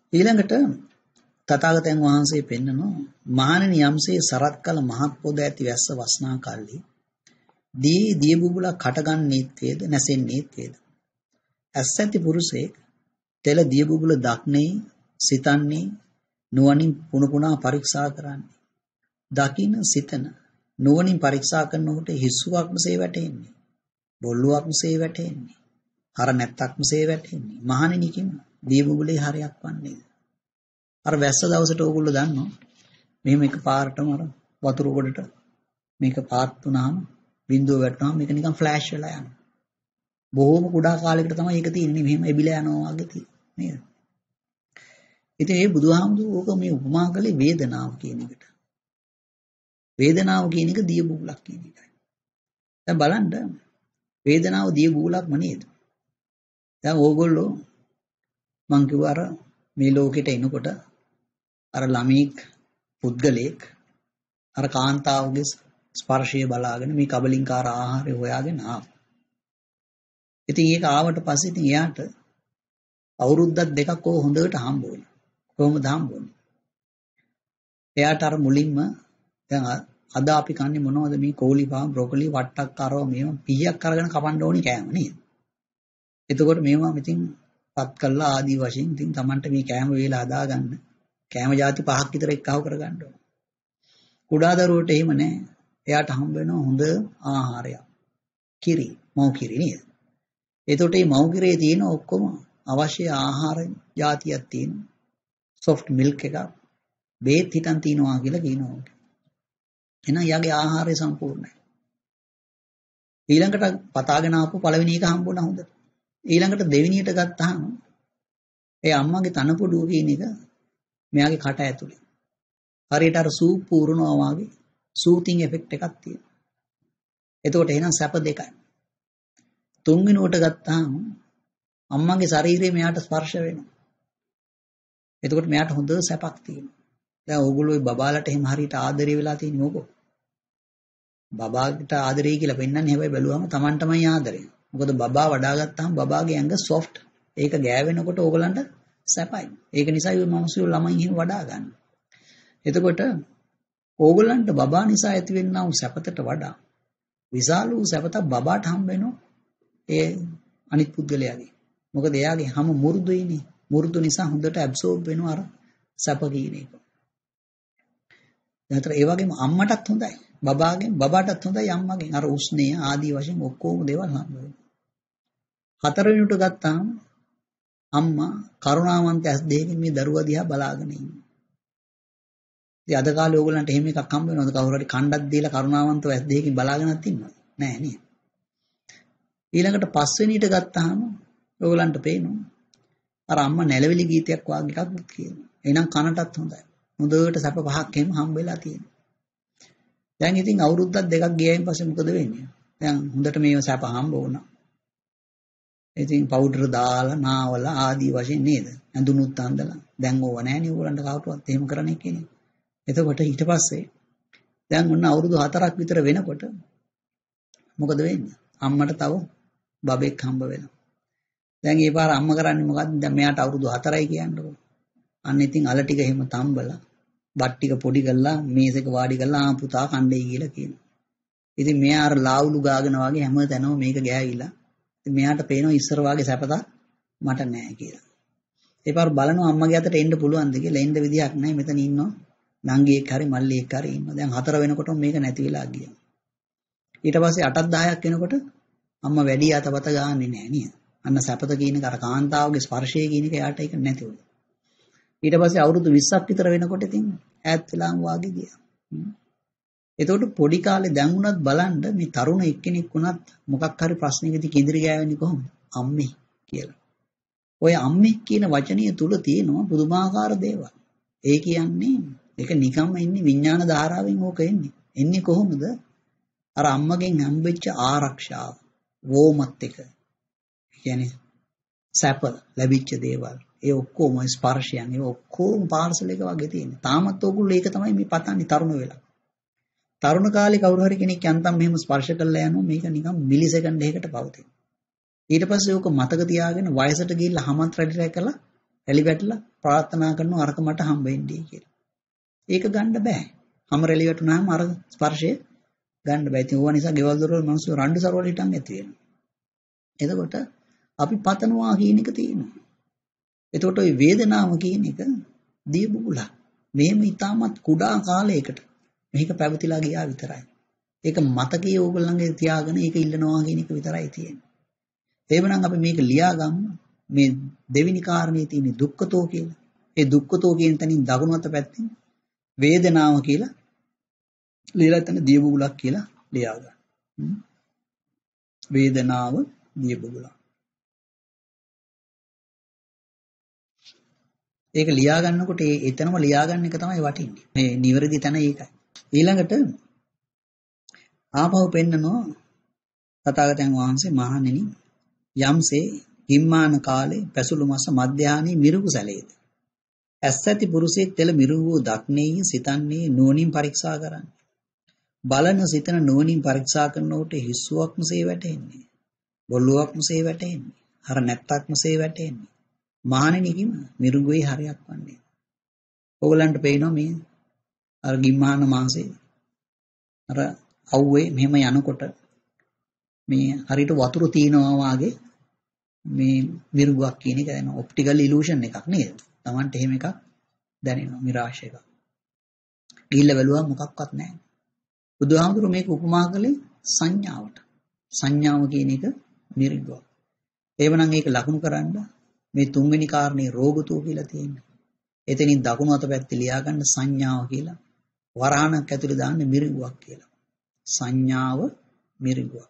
ඊළඟට තථාගතයන් වහන්සේ පෙන්නනවා මහණෙනි යම්සේ සරත් කල මහත් පොද ඇති වැස්ස වස්නා කල්ලි දිය බුබුලා කටගන්නේත් වේද නැසෙන්නේත් වේද. ඇස් ඇති පුරුෂයෙක් තෙල දිය බුබුල දක්නේ සිතන්නේ නුවණින් පුණපුණා පරීක්ෂා කරන්නේ. දකින්න සිතන නුවණින් පරීක්ෂා කරනකොට හිස්සුවක්මසේ වැටෙන්නේ. බොල්ලුවක්මසේ වැටෙන්නේ. හර නැත්තක්මසේ වැටෙන්නේ. මහණෙනි කිම දිය බුබුලේ හරයක් වන්නේද? අර වැස්ස දවසට ඕගොල්ලෝ දන්නවා මෙහෙම එක පාරටම අර වතුර ගොඩට මේක පාත් වුණාම බින්දුව වැටුණාම මේක නිකන් ෆ්ලෑෂ් වෙලා යනවා. බොහොම කුඩා කාලයකට තමයි ඒක තියෙන්නේ. මෙහෙම එබිලා යනවා වගේ තියෙන්නේ නේද? ඉතින් මේ බුදුහාමුදුරුවෝ ඕක මේ උපමා කළේ වේදනාව කියන එකට. වේදනාව කියන එක දිය බුබුලක් කියන එකයි. දැන් බලන්න වේදනාව දිය බුබුලක්ම නේද? දැන් ඕගොල්ලෝ මං කිව්වා අර මේ ලෝකෙට එනකොට අර ළමීක් පුද්ගලයෙක් අර කාන්තාවගේ ස්පර්ශය බලාගෙන මේ කබලින්කාර ආහාරය හොයාගෙන ආවා. ඉතින් ඒක ආවට පස්සේ ඉතින් එයාට අවුරුද්දක් දෙකක් ඕක හොඳට හම්බ වුණා. කොහොමද හම්බ වුනේ? එයාට අර මුලින්ම දැන් අද අපි කන්නේ මොනවද මේ කෝලිපා බ්‍රොකොලි වට්ටක් කරව මේවා පීයක් අරගෙන කපන්න ඕනි කෑම නේද? එතකොට මේවා ඉතින් පත් කළා ආදී වශයෙන් ඉතින් Tamanට මේ කෑම වේලා හදාගන්න කෑම ಜಾති පහක් විතර එක්කව කරගන්න ඕන. කුඩා දරුවට එහෙම නැහැ. එයාට හම්බ වෙනවා හොඳ ආහාරයක්. කිරි, මව් කිරි නේද? එතකොට මේ මව් කිරියේ තියෙන ඔක්කොම අවශ්‍ය ආහාර ಜಾතියක් තියෙනවා. soft milk එකක්, බේත් හිටන් තියනවා කියලා කියනවා. එහෙනම් යාගේ ආහාරය සම්පූර්ණයි. ඊළඟට පතාගෙන ආපු පළවෙනි එක හම්බුණා හොඳට. ඊළඟට දෙවෙනියට ගත්තාම ඒ අම්මගේ තනපොඩුව කියන එක මෙයාගේ කට ඇතුලේ. හරියට අර සූප් පුරනවා වගේ සූතිං එෆෙක්ට් එකක් තියෙනවා. එතකොට එහෙනම් සැප දෙකයි. තුන්වෙනුවට ගත්තාම අම්මගේ ශරීරය මෙයාට ස්පර්ශ වෙනවා. එතකොට මෙයාට හොඳ සැපක් තියෙනවා. දැන් ඕගොල්ලෝ බබාලට එහෙම හරියට ආදරය වෙලා තියෙන්නේ මොකෝ? බබාට ආදරේ කියලා පෙන්නන්නේ හැබැයි බැලුවම Tamanටමයි ආදරේ. මොකද බබා වඩා ගත්තාම බබාගේ ඇඟ සොෆ්ට්. ඒක ගෑවෙනකොට ඕගලන්ට සැපයි. ඒක නිසා මේ මිනිස්සු ළමයි එහෙම වඩා ගන්න. එතකොට ඕගලන්ට බබා නිසා ඇතිවෙනා වූ සැපතට වඩා විශාල වූ සැපත බබාට හම්බ වෙනවා ඒ අනිත් පුද්ගලයාගේ. මොකද එයාගේ හැම මුරුදුයිනේ. මුරුදු නිසා හොඳට ඇබ්සෝබ් වෙනවා අර සැප කියන එක. දැන් ඒ වගේම අම්මටත් හොඳයි. බබාටත් හොඳයි අම්මගෙන් අර උස්නේ ආදී වශයෙන් ඔක්කොම දේවල් හම්බ වෙනවා. හතරවෙනිට ගත්තාම අම්මා කරුණාවන්ත ඇස් දෙකකින් මේ දරුවා දිහා බලාගෙන ඉන්නවා. ඉතින් අද කාලේ ඕගොල්ලන්ට එහෙම එකක් හම්බ වෙනවද? කවුරු හරි කණ්ඩක් දීලා කරුණාවන්තව ඇස් දෙකකින් බලාගෙනත් ඉන්නවද? නෑ නේද? ඊළඟට පස්වෙනිට ගත්තාම ඕගොල්ලන්ට පේනවා අර අම්මා නැලවිලි ගීතයක් වාගේ එකක් කියනවා. එහෙනම් කනටත් හොඳයි. හොඳට සැප පහක් එහෙම හම්බ වෙලා තියෙනවා. දැන් ඉතින් අවුරුද්දක් දෙකක් ගියයින් පස්සේ මොකද වෙන්නේ? දැන් හොඳට මේව සැප හම්බ වුණා. ඉතින් පවුඩර් දාලා නාවලා ආදී වශයෙන් නේද? ඇඳුනුත් අඳලා. දැන් ඕව නැහැනේ ඕගොල්ලන්ට කවුරුවත් එහෙම කරන්නේ කෙනෙක්. එතකොට ඊට පස්සේ දැන් ඔන්න අවුරුදු 4ක් විතර වෙනකොට මොකද වෙන්නේ? අම්මට තව බබෙක් හම්බ වෙනවා. දැන් ඒ පාර අම්ම කරන්නේ මොකද්ද? දැන් මෙයාට අවුරුදු 4යි කියන්නකො. අන්න ඉතින් අල ටික එහෙම තම්බලා බත් ටික පොඩි කරලා මේසෙක වාඩි කරලා ආ පුතා කණ්ඩේ කියලා කියනවා. ඉතින් මෙයා අර ලාවුලු ගාගෙන වගේ හැම තැනම මේක ගෑවිලා. ඉතින් මෙයාට පේනවා ඉස්සර වාගේ සැපතක් මට නැහැ කියලා. ඒ පාර බලනවා අම්මගේ අතට එන්න පුළුවන්ද කියලා. එන්න විදියක් නැහැ. මෙතන ඉන්නවා නංගියෙක් හරි මල්ලියෙක් හරි ඉන්නවා. දැන් 4 වෙනකොටම මේක නැති වෙලා ගියා. ඊට පස්සේ 8ක් 10ක් වෙනකොට අම්මා වැඩි අතපත ගාන්නේ නැහැ නේද? අන්න සැපත කියන එක අර කාන්තාවගේ ස්පර්ශය කියන එක යාට ඒක නැති වුණා. ඊට පස්සේ අවුරුදු 20ක් විතර වෙනකොට ඉතින් ඈත් වෙලාම වාගේ ගියා. එතකොට පොඩි කාලේ දැන් උනත් බලන්න මේ තරුණ එක්කෙනෙක් උනත් මොකක් හරි ප්‍රශ්නයකදී කිඳිරි ගෑවෙන්නේ කොහොමද? අම්මේ කියලා. ඔය අම්මේ කියන වචනය තුල තියෙනවා පුදුමාකාර දේවල්. ඒ කියන්නේ ඒක නිකම්ම ඉන්නේ විඥාන ධාරාවෙන් ඕක එන්නේ. එන්නේ කොහොමද? අර අම්මගෙන් හම්බෙච්ච ආරක්ෂාව, වෝමත් එක. කියන්නේ සැප ලැබිච්ච දේවල්. ඒ ඔක්කොම ස්පර්ශයන් ඒ ඔක්කොම පාර්සල් එක වගේ තියෙනවා. තාමත් ඕගොල්ලෝ ඒක තමයි මේ පතන්නේ තරුණ වෙලා. තරුණ කාලේ කවුරු හරි කෙනෙක් යන්තම් මෙහෙම ස්පර්ශ කරලා යනවා මේක නිකන් මිලි සෙකන්ඩ් එකකට පවතින. ඊට පස්සේ ඕක මතක තියාගෙන වයසට ගිහිල්ලා හමත් රැඩිලා කරලා රැලි වැටලා ප්‍රාර්ථනා කරනවා අරක මට හම්බ වෙන්නේ කියලා. ඒක ගන්න බෑ. හැම රැලි වැටුනහම අර ස්පර්ශය ගන්න බෑ. ඉතින් ඕවා නිසා ගෙවල් දොරවල් මිනිස්සු රණ්ඩු සරවල හිටන් ඇති වෙනවා. එතකොට අපි පතනවා කියන එක තියෙනවා. එතකොට ওই වේදනාව කියන එක දිය බුබුලක්. මේම ඊටමත් කුඩා කාලයකට මේක පැවතිලා ගියා විතරයි. ඒක මතකයේ ඕගොල්ලන්ගේ තියාගෙන ඒක ඉල්ලනවා කියන එක විතරයි තියෙන්නේ. එහෙමනම් අපි මේක ලියාගමු. මේ දෙවෙනි කාරණේ තියෙන දුක්ඛතෝ කියලා. ඒ දුක්ඛතෝ කියන තැනින් දකුණු අත පැත්තෙන් වේදනාව කියලා ලියලා තන දිය බුබුලක් කියලා ලියාගන්න. වේදනාව දිය බුබුලක්. ඒක ලියා ගන්නකොට එතනම ලියා ගන්න එක තමයි වටින්නේ. මේ නිවැරදි තැන ඒකයි. ඊළඟට ආපහු පෙන්නනවා තථාගතයන් වහන්සේ මහණෙනි යම්සේ හිම්මාන කාලේ පැසුළු මාස මධ්‍යාහනේ මිරුගු සැලේද. ඇස් ඇති පුරුෂයෙක් තෙල මිරුගු දක්නේ සිතන්නේ නුවණින් පරීක්ෂා කරන්නේ. බලන සිතන නුවණින් පරීක්ෂා කරනකොට හිස්සුවක්මසේ වැටෙන්නේ. බොල්ලුවක්මසේ වැටෙන්නේ. හර නැත්තක්මසේ වැටෙන්නේ. මහණෙනි කිම මිරුගුවේ හරයක් වන්නේ. ඕගලන්ට පේනවා මේ අර ගිම්මාන මාසේ අර අවුවේ මෙහෙම යනකොට මේ හරියට වතුර තියනවා වාගේ මේ මිරුගුවක් කියන එක දැනෙන ඔප්ටිකල් ඉලූෂන් එකක් නේද? Tamanට එහෙම එකක් දැනෙනවා මිරාෂ් එකක්. ගිහිල්ලා බැලුවා මොකක්වත් නැහැ. බුදුහාමුදුරුවෝ මේක උපමා කළේ සංඥාවට. සංඥාව කියන එක මිරිගුවක්. එවනම් ඒක ලකුණු කරන්න මේ තුන්වෙනි කාරණේ රෝගතෝ කියලා තියෙනවා. එතනින් දකුණු අත පැත්තේ ලියා ගන්න සංඥාව කියලා. වරහණක් ඇතුලේ දාන්න මිරිගුවක් කියලා. සංඥාව මිරිගුවක්.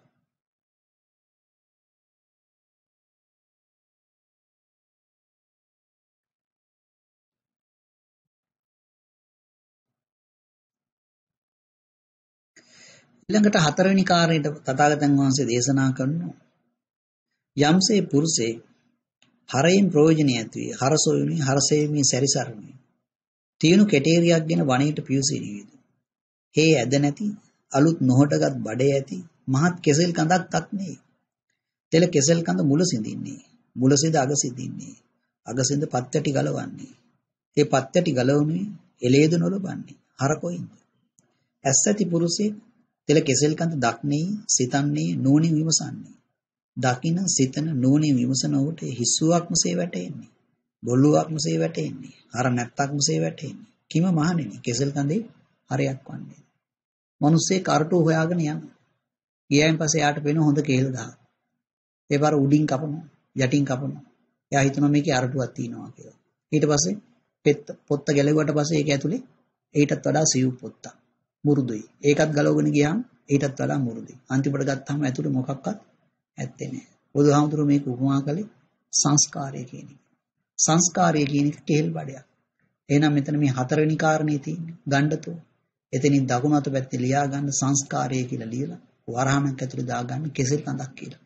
ඊළඟට හතරවෙනි කාරණේට තථාගතයන් වහන්සේ දේශනා කරනවා යම්සේ පුරුෂේ හරයෙන් ප්‍රයෝජනය ඇති වේ හරසොයුනි හරසෙමි සැරිසරමි තියුණු කෙටේරියක් ගෙන වණේට පියුසිරියද හේ ඇද නැති අලුත් නොහටගත් බඩේ ඇති මහත් කෙසෙල් කඳක්වත් නේ තෙල කෙසෙල් කඳ මුල සිඳින්නේ මුල සිඳ අග සිඳින්නේ අග සිඳ පත්‍යටි ගලවන්නේ ඒ පත්‍යටි ගලවන්නේ එළේද නොලබන්නේ හරකොයින්ද ඇස් ඇති පුරුෂේ තෙල කෙසෙල් කඳ දක්නේ සිතන්නේ නෝනින් විමසන්නේ දකින සිතන නෝනින් විමසන උට හිස්සුවක්මසේ වැටෙන්නේ බොල්ලුවක්මසේ වැටෙන්නේ අර නැත්තක්මසේ වැටෙන්නේ කිම මහණෙනි කෙසෙල් කඳේ හරයක් වන්නේ මිනිස්සේ කරටු හොයාගෙන යන ගියයින් පස්සේ යාට පේන හොඳ කේල් ගහ ඒ පාර උඩින් කපනවා යටින් කපනවා එයා හිතනවා මේකේ අරටුවක් තියෙනවා කියලා ඊට පස්සේ පොත්ත ගැලෙව්වට පස්සේ ඒක ඇතුලේ ඊටත් වඩා සිව් පොත්තක් මුරුදුයි. ඒකත් ගලවගෙන ගියාම ඊටත් වඩා මුරුදුයි. අන්තිමට ගත්තාම ඇතුලේ මොකක්වත් ඇත්තේ නැහැ. බුදුහාමුදුරුවෝ මේක උපමා කළේ සංස්කාරය කියන එක. සංස්කාරය කියන එක කෙහෙල් බඩයක්. එහෙනම් මෙතන මේ හතරවෙනි කාරණේ තියෙන්නේ ගණ්ඩතෝ. එතනින් දකුණු අත පැත්තේ ලියා ගන්න සංස්කාරය කියලා ලියලා වරහණක් ඇතුලේ දා ගන්න කෙසෙල් කඳක් කියලා.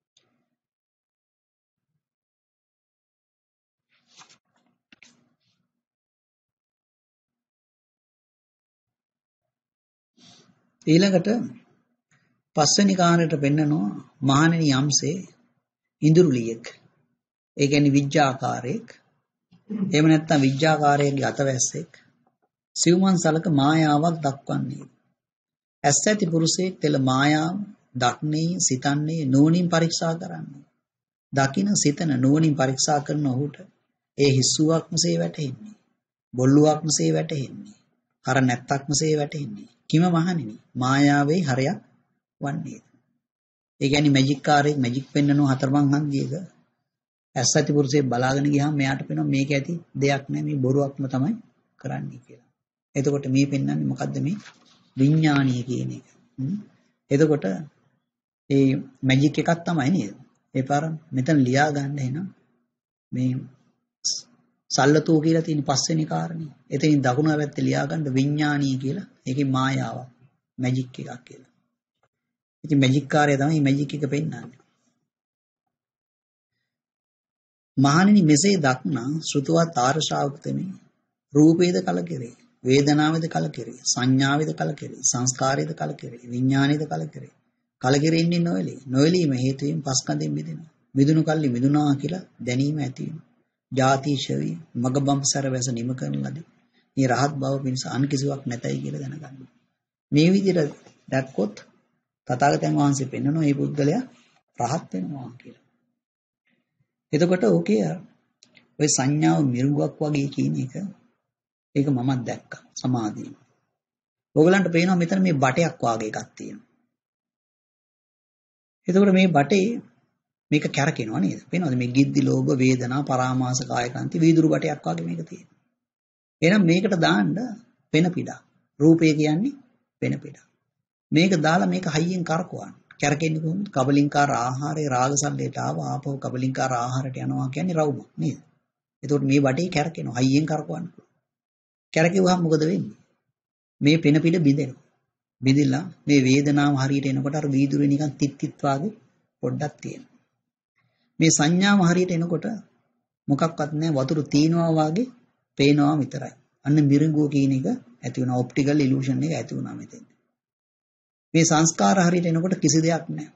ඊළඟට පස්වෙනි කාරණයට පෙන්නනවා මහණෙනි යම්සේ ඉඳුරුලියෙක් ඒ කියන්නේ විඥාකාරයෙක් එහෙම නැත්නම් විඥාකාරයෙක්ගේ අතවැස්සෙක් සිව්මන් සලක මායාවක් දක්වන්නේ ඇස් ඇති පුරුෂයෙක් තෙල මායාව දක්නේ සිතන්නේ නෝනින් පරීක්ෂා කරන්නේ දකින සිතන නෝනින් පරීක්ෂා කරන ඔහුට ඒ හිස්සුවක්මසේ වැටෙන්නේ බොල්ලුවක්මසේ වැටෙන්නේ අර නැත්තක්මසේ වැටෙන්නේ කිම මහණෙනි මායාවේ හරයක් වන්නේ. ඒ කියන්නේ මැජික් කාරයෙක් මැජික් පෙන්නනෝ හතරමං හන්දියක ඇස් ඇති පුරුෂයෙක් බලාගෙන ගියාම මෙයාට පේනවා මේක ඇති දෙයක් නෑ මේ බොරුවක්ම තමයි කරන්නේ කියලා. එතකොට මේ පෙන්වන්නේ මොකද්ද මේ විඥානීය කියන එක. එතකොට ඒ මැජික් එකක් තමයි නේද? ඒ පාර මෙතන ලියා ගන්න එනවා මේ සල්ලතෝ කියලා තියෙන පස්වෙනි කාරණේ. එතනින් දකුණු පැත්තේ ලියා ගන්න විඥානීය කියලා. ඒකේ මායාවක් මැජික් එකක් කියලා. ඉතින් මැජික් කාර්යය තමයි මැජික් එක පෙන්නන්නේ. මහණෙනි මෙසේ දක්නා ශ්‍රුතවත් ආර්ය ශ්‍රාවකතෙමි රූපේද කලකිරේ වේදනාවේද කලකිරේ සංඥාවේද කලකිරේ සංස්කාරයේද කලකිරේ විඥානයේද කලකිරේ කලකිරෙන්නේ නොයලී නොයලීම හේතුවෙන් පස්කන්ධයෙන් මිදෙනවා මිදුණු කල්ලි මිදුණා කියලා දැනීම ඇති වෙනවා ජාතිශවි මග බඹසර වැස නිම කරන ලදී. මේ රහත් බව පිණිස අන් කිසිවක් නැතයි කියලා දැනගන්න. මේ විදිහට දැක්කොත් තථාගතයන් වහන්සේ පෙන්වනවා මේ පුද්ගලයා රහත් වෙනවා කියලා. එතකොට ඕකේ ඔය සංඥාව මිරුඟක් වගේ කියන එක ඒක මමත් දැක්කා සමාධියෙන්. ඕගලන්ට පේනවා මෙතන මේ බටයක් වාගේ එකක් තියෙනවා. එතකොට මේ බටේ මේක කැරකෙනවා නේද? පේනවද මේ ගිද්දි ලෝභ වේදනා පරාමාස කායකාන්ති වීදුරු බටයක් වාගේ මේක තියෙනවා. එහෙනම් මේකට දාන්න වෙන පිටා. රූපය කියන්නේ වෙන පිටා. මේක දාලා මේක හයියෙන් කරකවන්න. කැරකෙන්නේ කොහොමද? කබලින්කාර ආහාරේ රාගසල්ලේට ආව ආපහු කබලින්කාර ආහාරයට යනවා කියන්නේ රවුම නේද? එතකොට මේ බටේ කැරකෙනවා හයියෙන් කරකවන්න. කැරකෙවුවහම මොකද වෙන්නේ? මේ පෙන පිට බිඳෙනවා. බිඳිලා මේ වේදනාව හරියට එනකොට අර වීදුරුවේ නිකන් තිත් තිත් වාගේ පොඩ්ඩක් තියෙනවා. මේ සංඥාව හරියට එනකොට මොකක්වත් නැහැ වතුර තීනවා වාගේ පේනවා විතරයි. අන්න මිරිඟුව කියන එක ඇති වෙනවා ඔප්ටිකල් ඉලූෂන් එක ඇති වුණා මෙතෙන්. මේ සංස්කාර හරියට එනකොට කිසි දෙයක් නැහැ.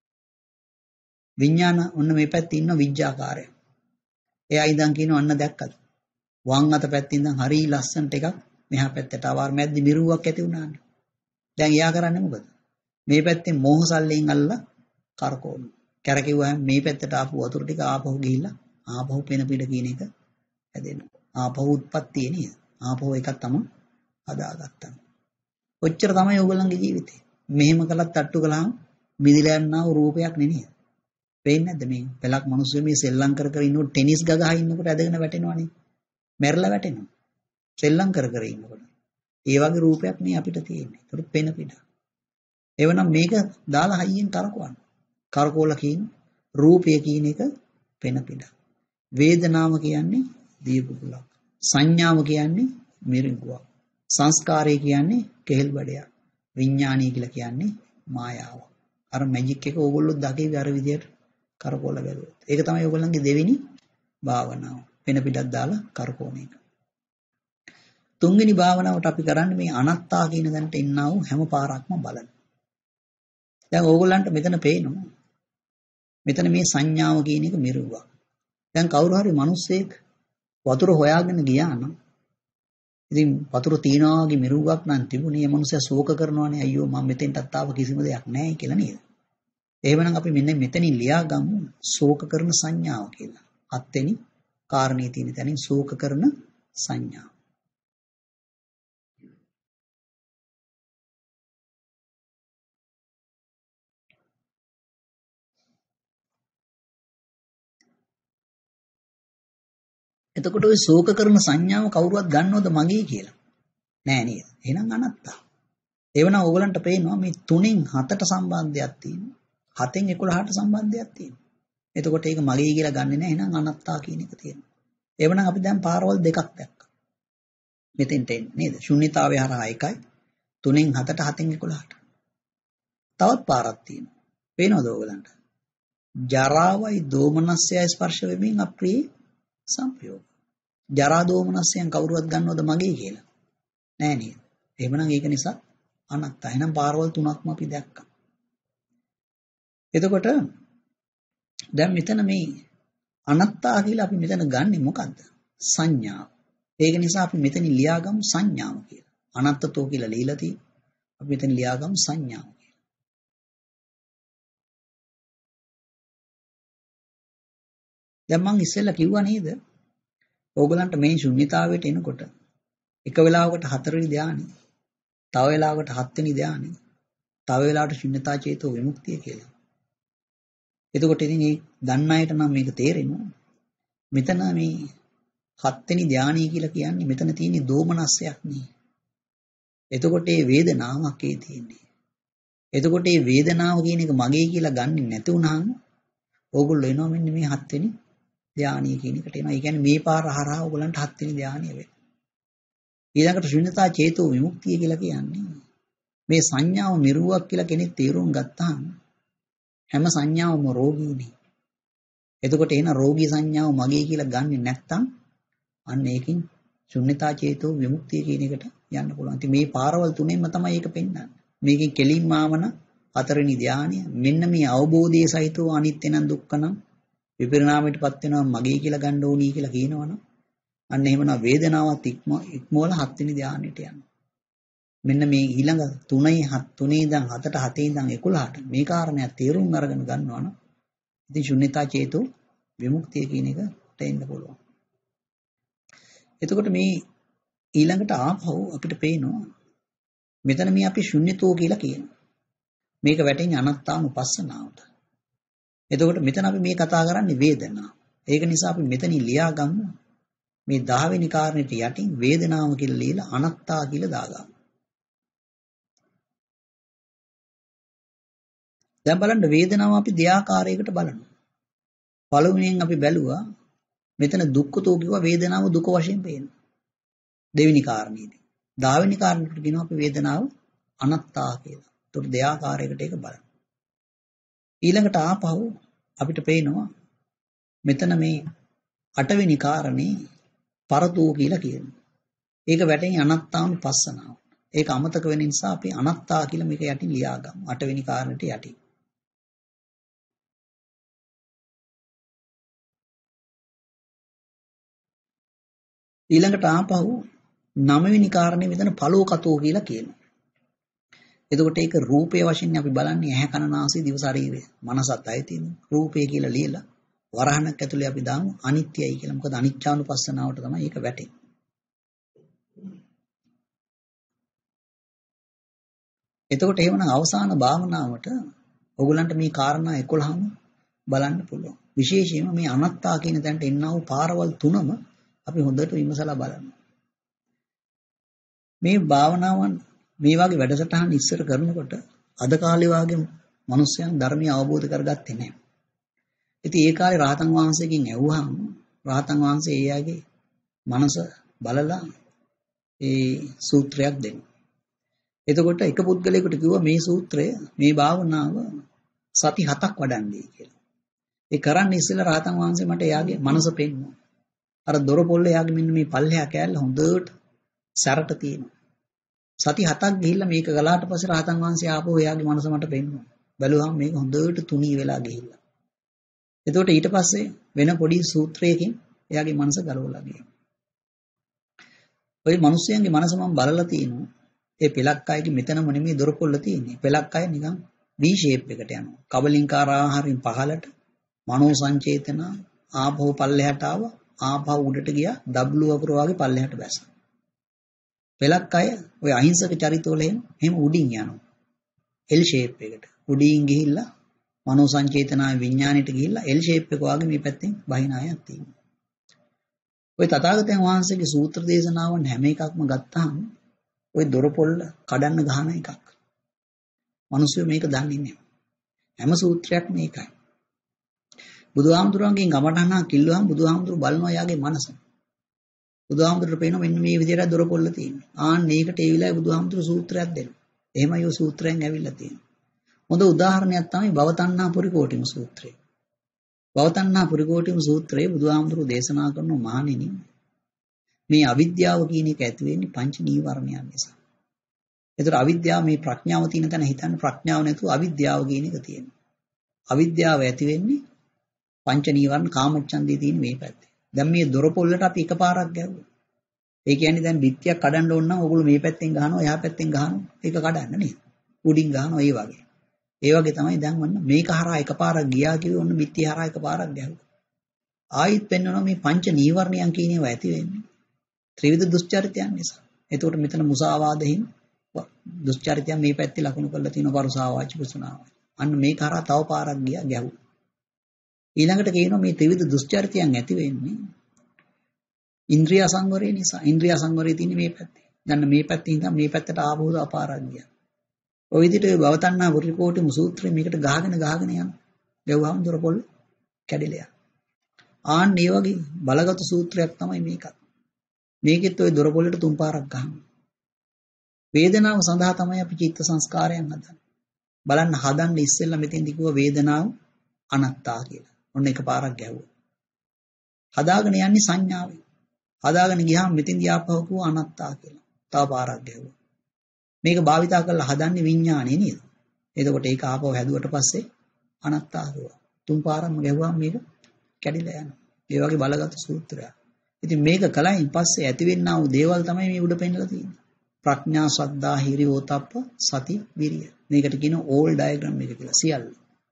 විඥාන ඔන්න මේ පැත්තේ ඉන්න විඥාකාරය. එයා ඉඳන් කියනවා අන්න දැක්කද? වම් අත පැත්තේ ඉඳන් හරි ලස්සනට එකක් මෙහා පැත්තට ආවර මැද්ද මිරිඟුවක් ඇති වුණානේ. දැන් එයා කරන්නේ මොකද? මේ පැත්තේ මෝහසල්ලෙන් අල්ලලා කරකවන. කැරකිව්වහම මේ පැත්තට ආපු වතුර ටික ආපහු ගිහිල්ලා ආපහු පෙන පිට කියන එක හැදෙනවා. ආපහු උත්පත්තිය නේද? ආපහු එකක් තමයි හදාගත්තා. ඔච්චර තමයි ඔයගොල්ලන්ගේ ජීවිතේ. මෙහෙම කළත් තට්ටු කළාම මිදිලා යනවා රූපයක් නෙනේද? පේන්නේ නැද්ද මේ පළක් මිනිස්සු මේ සෙල්ලම් කර කර ඉන්නකොට ටෙනිස් ගගහ ඉන්නකොට ඇදගෙන වැටෙනවනේ. මැරලා වැටෙනවා. සෙල්ලම් කර කර ඉන්නකොට. ඒ වගේ රූපයක් නේ අපිට තියෙන්නේ. ඒක පෙන පිට. එවනම් මේක දාලා හයියෙන් කරකවන්න. කරකෝල කියන්නේ රූපය කියන එක පෙන පිට. වේදනාව කියන්නේ දීපුකුලක්. සංඥාව කියන්නේ මිරිඟුවක්. සංස්කාරය කියන්නේ කෙහෙල් බඩයක්. විඥානීය කියලා කියන්නේ මායාව. අර මැජික් එක ඕගොල්ලෝ දකිවි අර විදියට කරකෝල බැලුවොත්. ඒක තමයි ඕගොල්ලන්ගේ දෙවෙනි භාවනාව. පෙන පිටක් දාලා කරකෝන එක. තුන්වෙනි භාවනාවට අපි කරන්නේ මේ අනත්තා කියන දැනට ඉන්නා වූ හැම පාරක්ම බලන. දැන් ඕගොල්ලන්ට මෙතන පේනවා. මෙතන මේ සංඥාව කියන එක මිරුවා. දැන් කවුරු හරි මිනිස්සෙක් වතුර හොයාගෙන ගියා නම් ඉතින් වතුර තියනවා වගේ මිරුවක් නම් තිබුණේ මේ මිනිස්සයා ශෝක කරනවානේ අයියෝ මම මෙතෙන්ටත් ආව කිසිම දෙයක් නැහැ කියලා නේද? එහෙමනම් අපි මෙන්න මෙතනින් ලියා ගමු ශෝක කරන සංඥාව කියලා. හත්වෙනි කාරණේ තියෙන තැනින් ශෝක කරන සංඥාව. එතකොට ওই ශෝක කරන සංඥාව කවුරුවත් ගන්නවද මගේ කියලා? නෑ නේද? එහෙනම් අනත්තා. එවනම් ඕගලන්ට පේනවා මේ 3න් 7ට සම්බන්ධයක් තියෙනවා. 7න් 11ට සම්බන්ධයක් තියෙනවා. එතකොට ඒක මගේ කියලා ගන්නෙ නෑ. එහෙනම් අනත්තා කියන එක තියෙනවා. එවනම් අපි දැන් පාරවල් දෙකක් දැක්කා. මෙතෙන්ට එන්නේ නේද? ශුන්‍යතාවය හරහා 1යි 3න් 7ට 7න් 11ට. තවත් පාරක් තියෙනවා. පේනවද ඕගලන්ට? ජරාවයි දෝමනස්සයයි ස්පර්ශ වෙමින් අප්‍රිය සංපයෝග. ජරා දෝමනස්යන් කවුරුවත් ගන්නවද මගේ කියලා? නෑ නේද? එහෙමනම් ඒක නිසා අනත්තා. එහෙනම් පාරවල් තුනක්ම අපි දැක්කා. එතකොට දැන් මෙතන මේ අනත්තා කියලා අපි මෙතන ගන්නෙ මොකද්ද? සංඥාව. ඒක නිසා අපි මෙතන ලියාගමු සංඥාව කියලා. අනත්තතෝ කියලා ලියලා තියෙනවා. අපි මෙතන ලියාගමු සංඥාව කියලා. දැන් මම ඉස්සෙල්ලා කිව්වා නේද? ඕගලන්ට මේ ශුන්‍යතාවයට එනකොට එක වෙලාවකට 4 වෙනි ධානය, තව වෙලාවකට 7 වෙනි ධානය, තව වෙලාවකට ශුන්‍යතා චේතෝ විමුක්තිය කියලා. එතකොට ඉතින් මේ දන්න අයට නම් මේක තේරෙනවා. මෙතන මේ 7 වෙනි ධානය කියලා කියන්නේ මෙතන තියෙන දෝමනස්සයක් නේ. එතකොට මේ වේදනාවක් ඒ තියෙන්නේ. එතකොට මේ වේදනාව කියන එක මගේ කියලා ගන්නෙ නැති වුනහම ඕගොල්ලෝ එනවා මෙන්න මේ 7 වෙනි ධානය කියන එකට එනවා. ඒ කියන්නේ මේ පාර හරහා ඕගලන්ට 7 වෙනි ධානය වෙනවා. ඊළඟට ශුන්‍යතා චේතෝ විමුක්තිය කියලා කියන්නේ මේ සංඥාව මිරුවක් කියලා කෙනෙක් තේරුම් ගත්තාම හැම සංඥාවම රෝගීනේ. එතකොට එන රෝගී සංඥාව මගේ කියලා ගන්නෙ නැත්තම් අන්න ඒකින් ශුන්‍යතා චේතෝ විමුක්තිය කියන එකට යන්න පුළුවන්. ඉතින් මේ පාරවල් තුනෙන්ම තමයි ඒක පෙන්වන්නේ. මේකෙන් කෙලින්ම ආවන 4 වෙනි ධානය මෙන්න මේ අවබෝධයේ සහිතව අනිත්‍ය නම් දුක්ඛ නම් විපරිණාමයටපත් වෙනවා මගේ කියලා ගන්න ඕනි කියලා කියනවනම් අන්න එහෙමනම් වේදනාවත් ඉක්මවල 7 වෙනි ධානයට යනවා. මෙන්න මේ ඊළඟ 3 ඉඳන් 7ට 7 ඉඳන් 11ට මේ කාරණයක් තේරුම් අරගෙන ගන්නවනම් ඉතින් ශුන්‍යතා චේතෝ විමුක්තිය කියන එකට එන්න පුළුවන්. එතකොට මේ ඊළඟට ආපහු අපිට පේනවා මෙතන මේ අපි ශුන්‍යතෝ කියලා කියනවා. මේක වැටෙන්නේ අනත්තානුපස්සනාවට. එතකොට මෙතන අපි මේ කතා කරන්නේ වේදනාව. ඒක නිසා අපි මෙතනින් ලියා ගමු මේ 10 වෙනි කාරණේට යටින් වේදනාව කියලා ලියලා අනත්තා කියලා දාගමු. දැන් බලන්න වේදනාව අපි දෙආකාරයකට බලනවා. පළවෙනියෙන් අපි බැලුවා මෙතන දුක්ඛතෝ කිව්වා වේදනාව දුක වශයෙන් පේනවා. දෙවෙනි කාරණේදී. 10 වෙනි කාරණේට කියනවා අපි වේදනාව අනත්තා කියලා. ඒකට දෙආකාරයකට ඒක බලන්න. ඊළඟට ආපහු අපිට පේනවා මෙතන මේ 8 වෙනි කාරණේ පරතෝ කියලා කියනවා. ඒක වැටෙන්නේ අනත්තානුපස්සනාව. ඒක අමතක වෙන නිසා අපි අනත්තා කියලා මේක යටින් ලියාගමු. 8 වෙනි කාරණේට යටින්. ඊළඟට ආපහු 9 වෙනි කාරණේ මෙතන පලෝකතෝ කියලා කියනවා. එතකොට ඒක රූපයේ වශයෙන් අපි බලන්නේ ඇහැ කන නාසය දිව ශරීරය මනසත් අය තියෙන රූපය කියලා ලියලා වරහණක් ඇතුලේ අපි දාමු අනිත්‍යයි කියලා. මොකද අනිච්චානුපස්සනාවට තමයි ඒක වැටෙන්නේ. එතකොට එහෙමනම් අවසාන භාවනාවට ඔයගලන්ට මේ කාරණා 11ම බලන්න පුළුවන්. විශේෂයෙන්ම මේ අනත්තා කියන තැනට එන්නා වූ පාරවල් තුනම අපි හොඳට විමසලා බලන්න. මේ භාවනාවන් මේ වගේ වැඩසටහන් ඉස්සර කරනකොට අද කාලේ වාගේ මිනිස්යන් ධර්මය අවබෝධ කරගත්තේ නැහැ. ඉතින් ඒ කාලේ රහතන් වහන්සේගෙන් ඇහුවාම රහතන් වහන්සේ එයාගේ මනස බලලා ඒ සූත්‍රයක් දෙනවා. එතකොට එක පුද්ගලයෙකුට කිව්වා මේ සූත්‍රය මේ භාවනාව සති 7ක් වඩන්නේ කියලා. ඒ කරන්නේ ඉස්සෙල්ලා රහතන් වහන්සේ මට එයාගේ මනස පෙන්නුවා. අර දොරපොල්ල එයාගේ මෙන්න මේ පල්ලෙහා කෑල්ල හොඳට සැරට තියෙනවා. සති 7ක් ගිහිල්ලා මේක ගලාට පස්සේ රහතන් වහන්සේ ආපහු එයාගේ මනස මට පෙන්නුවා. බැලුවාම මේක හොඳට තුනී වෙලා ගිහිල්ලා. එතකොට ඊට පස්සේ වෙන පොඩි සූත්‍රයකින් එයාගේ මනස ගලවලා ගියා. ওই මිනිස්යන්ගේ මනස මම බලලා තියෙනවා. ඒ පෙලක් අයගේ මෙතනම නෙමෙයි දොරපොල්ල තියෙන්නේ. පෙලක් අය නිකන් V shape එකට යනවා. කබලින්කාර ආහාරයෙන් පහළට මනෝ සංචේතන ආපහු පල්ලෙහාට ආවා. ආපහු උඩට ගියා. W වගුර වගේ පල්ලෙහාට බැස්සා. පෙලක් අය ওই අහිංසක චරිතවල එහෙම උඩින් යනවා. L shape එකට. උඩින් ගිහිල්ලා මනෝ සංචේතනාවේ විඥාණයට ගිහිල්ලා L shape එක වගේ මේ පැත්තෙන් බහින අයක් තියෙනවා. ওই තථාගතයන් වහන්සේගේ සූත්‍ර දේශනාවන් හැම එකක්ම ගත්තාම ওই දොරපොල්ල කඩන්න ගහන එකක්. මිනිස්සු මේක දන්නේ නැහැ. හැම සූත්‍රයක්ම මේකයි. බුදුහාමුදුරන්ගෙන් ගමඨහන කිල්ලුවාම බුදුහාමුදුරු බලනවා යාගේ මනස. බුදුහාමුදුරට පේනවා මෙන්න මේ විදිහට දොරපොල්ල තියෙනවා. ආන්න ඒකට ඒ විලායි බුදුහාමුදුරු සූත්‍රයක් දෙනවා. එහෙමයි ඔය සූත්‍රයෙන් ඇවිල්ලා තියෙන්නේ. හොඳ උදාහරණයක් තමයි භවතණ්හා පරිකෝටිම සූත්‍රය. භවතණ්හා පරිකෝටිම සූත්‍රයේ බුදුහාමුදුරු දේශනා කරන මහණෙනි මේ අවිද්‍යාව කියන එක ඇති වෙන්නේ පංච නීවරණයන් නිසා. ඒතර අවිද්‍යාව මේ ප්‍රඥාව තියෙන තැන හිතන්න ප්‍රඥාව නැතුව අවිද්‍යාව කියන එක තියෙනවා. අවිද්‍යාව ඇති වෙන්නේ පංච නීවරණ කාමච්ඡන්දේ තියෙන මේ පැත්තේ. දැන් මේ දොරපොල්ලට අපි එකපාරක් ගැහුවා. ඒ කියන්නේ දැන් බිත්තියක් කඩන්න ඕන නම් ඕගොල්ලෝ මේ පැත්තෙන් ගහනවා එහා පැත්තෙන් ගහනවා. ඒක කඩන්න නේද? උඩින් ගහනවා ඒ වගේ. ඒ වගේ තමයි දැන් වන්න මේක හරහා එකපාරක් ගියා කිව්ව ඔන්න බිත්තිය හරහා එකපාරක් ගැහුවා. ආයිත් පෙන්වනවා මේ පංච නීවරණයන් කියන ඒවා ඇති වෙන්නේ ත්‍රිවිධ දුස්චරිතයන් නිසා. එතකොට මෙතන මුසාවාදෙහිම දුස්චරිතයන් මේ පැත්තේ ලකුණු කරලා තියෙනවා පරුසාවාච පුසුනාවාච. අන්න මේක හරහා තව පාරක් ගියා ගැහුවා. ඊළඟට කියනවා මේ ත්‍රිවිධ දුස්චරිතයන් ඇති වෙන්නේ ඉන්ද්‍රිය සංවරය නිසා. ඉන්ද්‍රිය සංවරය තියෙන්නේ මේ පැත්තේ. දැන් මේ පැත්තේ ඉඳන් මේ පැත්තට ආපහු අපාරක් ගියා. ඔය විදිහට භවතණ්හා පරිකෝටිම සූත්‍රයේ මේකට ගහගෙන යනවා. ගැව්වම දොරපොළ කැඩිලා යනවා. ආන්න මේ වගේ බලගත් සූත්‍රයක් තමයි මේකත්. මේකෙත් ওই දොරපොළට තුන් පාරක් ගහනවා. වේදනාව සඳහා තමයි අපි චිත්ත සංස්කාරයන් හදන්නේ. බලන්න හදන්න ඉස්සෙල්ලා මෙතෙන්දි කිව්ව වේදනාව අනත්තා කියලා. ඔන්න එක පාරක් ගැහුවා. හදාගෙන යන්නේ සංඥාවෙන්. හදාගෙන ගියාම මෙතෙන්දි ආපහු කිව්ව අනත්තා කියලා. තව පාරක් ගැහුවා. මේක භාවිතා කරලා හදන්නේ විඥානේ නේද? එතකොට ඒක ආපහු හැදුවට පස්සේ අනත්තා කිව්වා. තුන් පාරක්ම ගැහුවාම මේක කැඩිලා යනවා. ඒ වගේ බලගත් සූත්‍රයක්. ඉතින් මේක කලයින් පස්සේ ඇතිවෙනා වූ දේවල් තමයි මේ උඩ පෙන්නලා තියෙන්නේ. ප්‍රඥා, ශ්‍රද්ධා, හිරි, ඕතප්ප, සති, විරිය. මේකට කියන ඕල් ඩයග්‍රෑම් එක කියලා සියල්ල.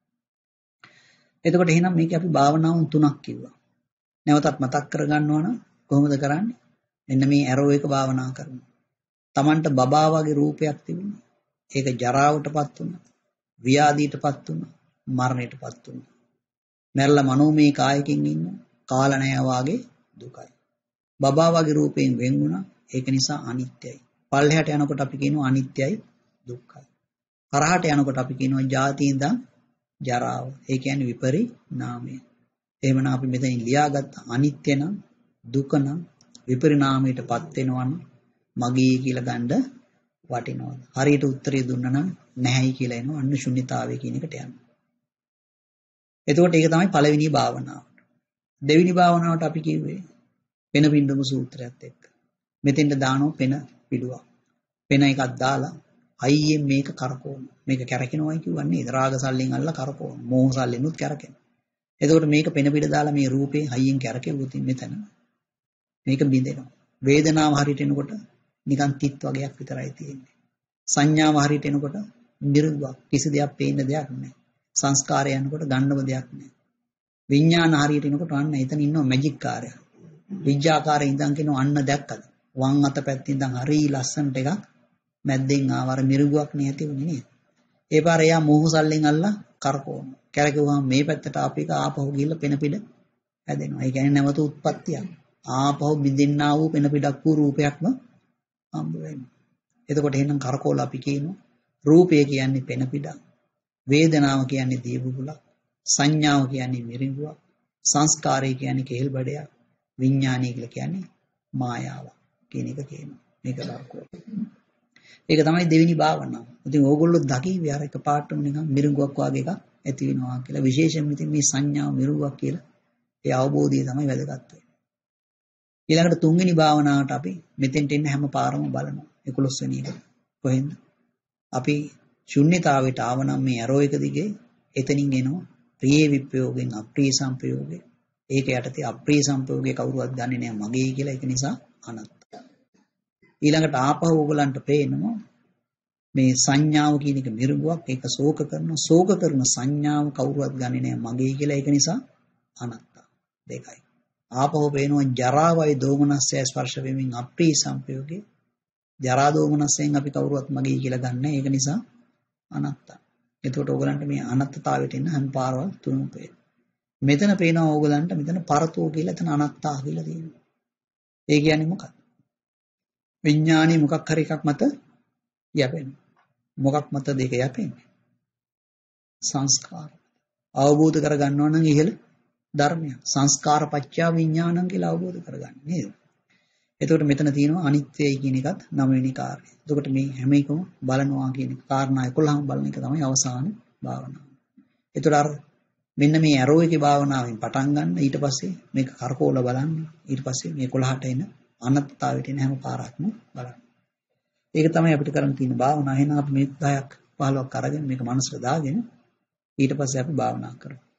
එතකොට එහෙනම් මේක අපි භාවනාවන් තුනක් කිව්වා. නැවතත් මතක් කරගන්නවා නම් කොහොමද කරන්නේ? මෙන්න මේ ඇරෝ එක භාවනා කරනවා. Tamanට බබා වගේ රූපයක් තිබුණා. ඒක ජරාවටපත් වුණා. ව්‍යාධීටපත් වුණා. මරණයටපත් වුණා. මැරලා මනෝමය කායකින් ඉන්න කාලණය වාගේ දුකයි. බබා වගේ රූපයෙන් වෙන් වුණා. ඒක නිසා අනිත්‍යයි. පල්ලෙහාට යනකොට අපි කියනවා අනිත්‍යයි දුක්ඛයි. කරහට යනකොට අපි කියනවා ජාති ඉඳන් ජරාව. ඒ කියන්නේ විපරිණාමය. එහෙමනම් අපි මෙතනින් ලියාගත්ත අනිත්‍ය නම් දුක නම් විපරිණාමයටපත් වෙනවා නම් මගේ කියලා ගන්න වටිනවා. හරියට උත්තරය දුන්නා නම් නැහැයි කියලා එනවා. අන්න ශුන්‍යතාවය කියන එකට යනවා. එතකොට ඒක තමයි පළවෙනි භාවනාව. දෙවෙනි භාවනාවට අපි කිව්වේ පෙන පින්ඩම සූත්‍රයත් එක්ක. මෙතෙන්ට දානවා පෙන පිළුවක්. පෙන එකක් දාලා අයියෙන් මේක කරකවන. මේක කැරකෙනවයි කියවන්නේ රාග සල්ලෙන් අල්ල කරකවන. මෝහ සල්ලෙනුත් කැරකෙන. එතකොට මේක පෙන පිට දාලා මේ රූපේ අයියෙන් කැරකෙවුවොත් මෙතන මේක බිඳෙනවා. වේදනාව හරියට එනකොට නිකන් තිත් වගේක් විතරයි තියෙන්නේ. සංඥාව හරියට එනකොට නිර්ගුවක් කිසි දෙයක් පේන්න දෙයක් නැහැ. සංස්කාරය යනකොට ගන්නව දෙයක් නැහැ. විඥාන හරියට එනකොට අන්න එතන ඉන්නවා මැජික් කාර්යය. විඥාකාරය ඉඳන් කියනවා අන්න දැක්කද? වම් අත පැත්තෙන් ඉඳන් හරි ලස්සනට එකක් මැද්දෙන් ආවර මිරිගුවක් නැති වුණේ නේද? ඒ පාර එයා මෝහසල්ලෙන් අල්ලා කරකවන. කරකවුවාම මේ පැත්තට ආපේක ආපහු ගිහිල්ලා පෙන පිට හැදෙනවා. ඒ කියන්නේ නැවත උත්පත්තියක්. ආපහු බින්දින්නා වූ පෙන පිටක් වූ රූපයක්ම හම්බ වෙනවා. එතකොට එහෙනම් කරකෝල අපි කියනවා රූපය කියන්නේ පෙන පිටක්. වේදනාව කියන්නේ දීබුබුලක්. සංඥාව කියන්නේ මිරිඟුවක්. සංස්කාරය කියන්නේ කෙහෙල් බඩයක්. විඥානය කියලා කියන්නේ මායාවක් කියන එක කියනවා. මේක කරකෝල. ඒක තමයි දෙවෙනි භාවනාව. ඉතින් ඕගොල්ලෝ දකිවි අර එකපාරටම නිකන් මිරිඟුවක් වගේ එකක් ඇති වෙනවා කියලා. විශේෂයෙන්ම ඉතින් මේ සංඥාව මිරිඟුවක් කියලා ඒ අවබෝධය තමයි වැදගත් වෙන්නේ. ඊළඟට තුන්වෙනි භාවනාවට අපි මෙතෙන්ට එන්න හැම පාරම බලනවා. 11 වෙනි එක. කොහෙන්ද? අපි ශුන්්‍යතාවයට ආවනම් මේ ඇරෝ එක දිගේ එතනින් එනවා ප්‍රිය විප්‍රයෝගයෙන් අප්‍රිය සංප්‍රයෝගය. ඒක යටතේ අප්‍රිය සංප්‍රයෝගය කවුරුවත් ගන්නෙ නෑ මගේ කියලා. ඒක නිසා අනත්ත. ඊළඟට ආපහු ඕගලන්ට පේනවා මේ සංඥාව කියන එක මිරිඟුවක්. ඒක ශෝක කරනවා. ශෝක කරන සංඥාව කවුරුවත් ගන්නෙ නෑ මගේ කියලා. ඒක නිසා අනත්ත. දෙකයි. ආපහු පේනවා ජරාවයි දෝමනස්සය ස්පර්ශ වෙමින් අප්‍රිය සංප්‍රයෝගේ. ජරා දෝමනස්සෙන් අපි කවුරුවත් මගේ කියලා ගන්න. ඒක නිසා අනත්ත. එතකොට ඕගලන්ට මේ අනත්තතාවයට එන්න හැම පාරවල් තුනම පේනවා. මෙතන පේනවා ඕගලන්ට මෙතන පරතෝ කියලා එතන අනත්තා කියලා තියෙනවා. ඒ කියන්නේ මොකක්ද? විඥානේ මොකක් හරි එකක් මත යැපෙනවා. මොකක් මත දෙක යැපෙන්නේ? සංස්කාර. අවබෝධ කරගන්නවා නම් ඉහළ ධර්මය. සංස්කාර පත්‍ය විඥානං කියලා අවබෝධ කරගන්න නේද? එතකොට මෙතන තියෙනවා අනිත්‍යයි කියන එකත් 9 වෙනි කාර්යය. එතකොට මේ හැම එකම බලනවා කියන කාරණා 11ම බලන එක තමයි අවසාන භාවනාව. එතකොට අර මෙන්න මේ ඇරෝ එකේ භාවනාවෙන් පටන් ගන්න ඊට පස්සේ මේක කරකෝල බලන්න ඊට පස්සේ මේ 11ට එන අනත්තතාවයට එන හැම පාරක්ම බලන්න. ඒක තමයි අපිට කරන්න තියෙන භාවනාව. එහෙනම් අපි මේ 10ක් 15ක් අරගෙන මේක මනසට දාගෙන ඊට පස්සේ අපි භාවනා කරමු.